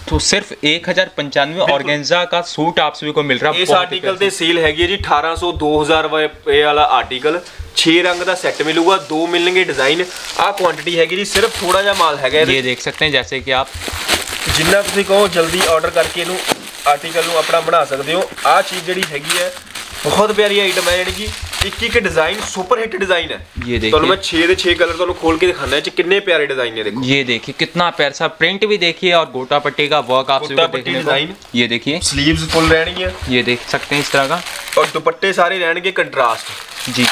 तो सिर्फ 1095 ऑर्गेन्जा का सूट आप सभी को मिल रहा है। इस आर्टिकल ਤੇ ਸੇਲ ਹੈਗੀ ਹੈ ਜੀ 1800 2000 ਰੁਪਏ ਵਾਲਾ ਆਰਟੀਕਲ 6 रंग ਦਾ ਸੈੱਟ ਮਿਲੂਗਾ, 2 ਮਿਲਣਗੇ ਡਿਜ਼ਾਈਨ। ਆ ਕੁਆਂਟੀਟੀ ਹੈਗੀ ਜੀ, ਸਿਰਫ ਥੋੜਾ ਜਿਹਾ ਮਾਲ ਹੈਗਾ ये देख सकते हैं जैसे कि आप ਜਿੰਨਾ ਤੁਸੀਂ ਕਹੋ ਜਲਦੀ ਆਰਡਰ ਕਰਕੇ ਇਹਨੂੰ ਆਰਟੀਕਲ ਨੂੰ ਆਪਣਾ ਬਣਾ ਸਕਦੇ ਹੋ। ਆ ਚੀਜ਼ ਜਿਹੜੀ ਹੈਗੀ ਹੈ ਬਹੁਤ ਪਿਆਰੀ ਆਈਟਮ ਹੈ, ਜਿਹੜੀ ਕਿ ਇੱਕ डिजाइन सुपर हिट डिजाइन है। ये देखिए, तो मैं 6 ਦੇ 6 कलर ਤੁਹਾਨੂੰ खोल के दिखाना है कि कितने प्यारे डिजाइन है। देखो ये देखिए कितना प्यारा सा प्रिंट भी देखिए, और गोटा पट्टी का वर्क आप सभी को देखने को। ये देखिए स्लीव्स फुल रहनी है, ये देख सकते हैं इस तरह का, और दुपट्टे सारे रहने कंट्रास्ट जी।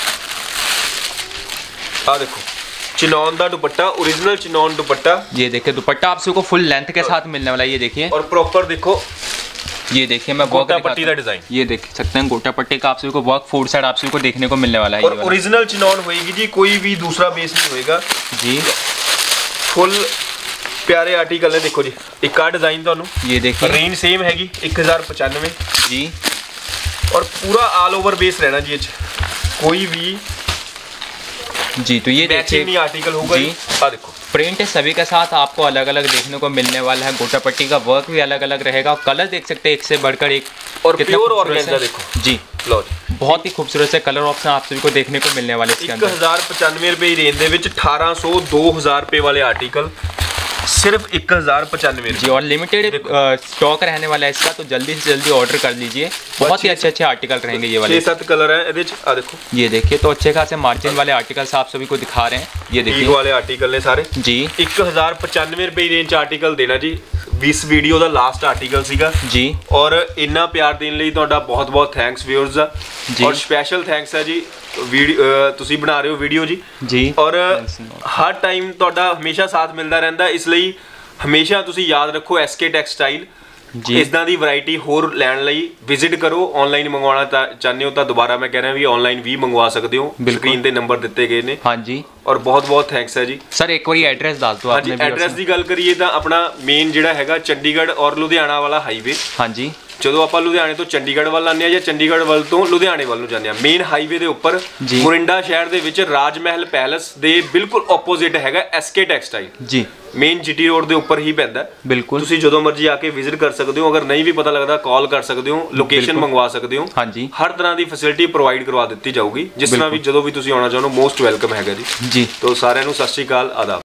आ देखो चिनॉन का दुपट्टा, ओरिजिनल चिनॉन दुपट्टा। ये देखिए दुपट्टा आप सभी को फुल लेंथ के साथ मिलने वाला है। ये देखिए, और प्रॉपर देखो ये देखिए मैं गोटा पट्टी का डिजाइन, ये देख सकते हैं गोटा पट्टी का आप सभी को वर्क फोर साइड आप सभी को देखने को मिलने वाला है। और ओरिजिनल चिनॉन होएगी जी, कोई भी दूसरा बेस नहीं होएगा जी। फुल प्यारे आर्टिकल है। देखो जी एक का डिजाइन ਤੁਹਾਨੂੰ, ये देखिए रेंज सेम हैगी 1095 जी, और पूरा ऑल ओवर बेस रहना जी, कोई भी जी। तो ये मैचिंग नहीं आर्टिकल होगा जी। आ देखो प्रिंट सभी के साथ आपको अलग अलग देखने को मिलने वाला है। गोटा पट्टी का वर्क भी अलग अलग रहेगा, और कलर देख सकते हैं एक से बढ़कर एक, और प्योर ऑर्गेन्जा देखो जी। लो जी बहुत ही खूबसूरत से कलर ऑप्शन आप सभी को देखने को मिलने वाले इसके अंदर। 1095 रुपए रेंज ਦੇ ਵਿੱਚ 1800 2000 रुपए वाले आर्टिकल सिर्फ 1095 जी। और लिमिटेड स्टॉक रहने वाला है इसका, तो जल्दी से जल्दी ऑर्डर कर लीजिए। बहुत ही अच्छे अच्छे आर्टिकल रहेंगे ये वाले। 6-7 कलर है ਇਹਦੇ ਚ। आ देखो ये देखिए, तो अच्छे खासे मार्जिन वाले आर्टिकल्स आप सभी को दिखा रहे हैं। ये देखिए वाले आर्टिकल ने सारे जी। 1095 रुपए रेंज ਚ आर्टिकल देना जी। 20 ਵੀਡੀਓ ਦਾ ਲਾਸਟ ਆਰਟੀਕਲ ਸੀਗਾ ਜੀ, ਔਰ ਇੰਨਾ ਪਿਆਰ ਦੇਣ ਲਈ ਤੁਹਾਡਾ ਬਹੁਤ ਬਹੁਤ ਥੈਂਕਸ ਵਿਊਅਰਸ ਦਾ, ਔਰ ਸਪੈਸ਼ਲ ਥੈਂਕਸ ਹੈ ਜੀ ਵੀਡੀਓ ਤੁਸੀਂ ਬਣਾ ਰਹੇ ਹੋ ਵੀਡੀਓ ਜੀ। ਔਰ ਹਰ ਟਾਈਮ ਤੁਹਾਡਾ ਹਮੇਸ਼ਾ ਸਾਥ ਮਿਲਦਾ ਰਹਿੰਦਾ, ਇਸ ਲਈ ਹਮੇਸ਼ਾ ਤੁਸੀਂ ਯਾਦ ਰੱਖੋ SK ਟੈਕਸਟਾਈਲ ਜੀ। ਇਦਾਂ ਦੀ ਵੈਰਾਈਟੀ ਹੋਰ ਲੈਣ ਲਈ ਵਿਜ਼ਿਟ ਕਰੋ। ਆਨਲਾਈਨ ਮੰਗਵਾਉਣਾ ਚਾਹੁੰਦੇ ਹੋ ਤਾਂ ਦੁਬਾਰਾ ਮੈਂ ਕਹਿ ਰਿਹਾ ਵੀ ਆਨਲਾਈਨ ਵੀ ਮੰਗਵਾ ਸਕਦੇ ਹੋ, ਸਕਰੀਨ ਤੇ ਨੰਬਰ ਦਿੱਤੇ ਗਏ ਨੇ। ਹਾਂਜੀ, और बहुत बहुत थैंक्स है जी। सर एक बार एड्रेस डाल दो आपने। एड्रेस की गल करिए तो अपना मेन जिहड़ा हैगा चंडीगढ़ और लुधियाना वाला हाईवे। हाँ जी, ਜਦੋਂ ਆਪਾਂ ਲੁਧਿਆਣੇ ਤੋਂ ਚੰਡੀਗੜ੍ਹ ਵੱਲ ਆਉਂਦੇ ਆ ਜਾਂ ਚੰਡੀਗੜ੍ਹ ਵੱਲ ਤੋਂ ਲੁਧਿਆਣੇ ਵੱਲ ਨੂੰ ਜਾਂਦੇ ਆ, ਮੇਨ ਹਾਈਵੇ ਦੇ ਉੱਪਰ ਮੋਰਿੰਡਾ ਸ਼ਹਿਰ ਦੇ ਵਿੱਚ ਰਾਜ ਮਹਿਲ ਪੈਲਸ ਦੇ ਬਿਲਕੁਲ ਆਪੋਜ਼ਿਟ ਹੈਗਾ SK ਟੈਕਸਟਾਈਲ ਜੀ। ਮੇਨ GT ਰੋਡ ਦੇ ਉੱਪਰ ਹੀ ਪੈਂਦਾ ਬਿਲਕੁਲ। ਤੁਸੀਂ ਜਦੋਂ ਮਰਜ਼ੀ ਆ ਕੇ ਵਿਜ਼ਿਟ ਕਰ ਸਕਦੇ ਹੋ, ਅਗਰ ਨਹੀਂ ਵੀ ਪਤਾ ਲੱਗਦਾ ਕਾਲ ਕਰ ਸਕਦੇ ਹੋ, ਲੋਕੇਸ਼ਨ ਮੰਗਵਾ ਸਕਦੇ ਹੋ। ਹਾਂਜੀ, ਹਰ ਤਰ੍ਹਾਂ ਦੀ ਫੈਸਿਲਿਟੀ ਪ੍ਰੋਵਾਈਡ ਕਰਵਾ ਦਿੱਤੀ ਜਾਊਗੀ, ਜਿਸ ਤਰ੍ਹਾਂ ਵੀ ਜਦੋਂ ਵੀ ਤੁਸੀਂ ਆਉਣਾ ਚਾਹੋ ਮੋਸਟ ਵੈਲਕਮ ਹੈਗਾ ਜੀ। ਜੀ, ਤੋਂ ਸਾਰਿਆਂ ਨੂੰ ਸਤਿ ਸ਼੍ਰੀ ਅਕਾਲ, ਆਦਾਬ।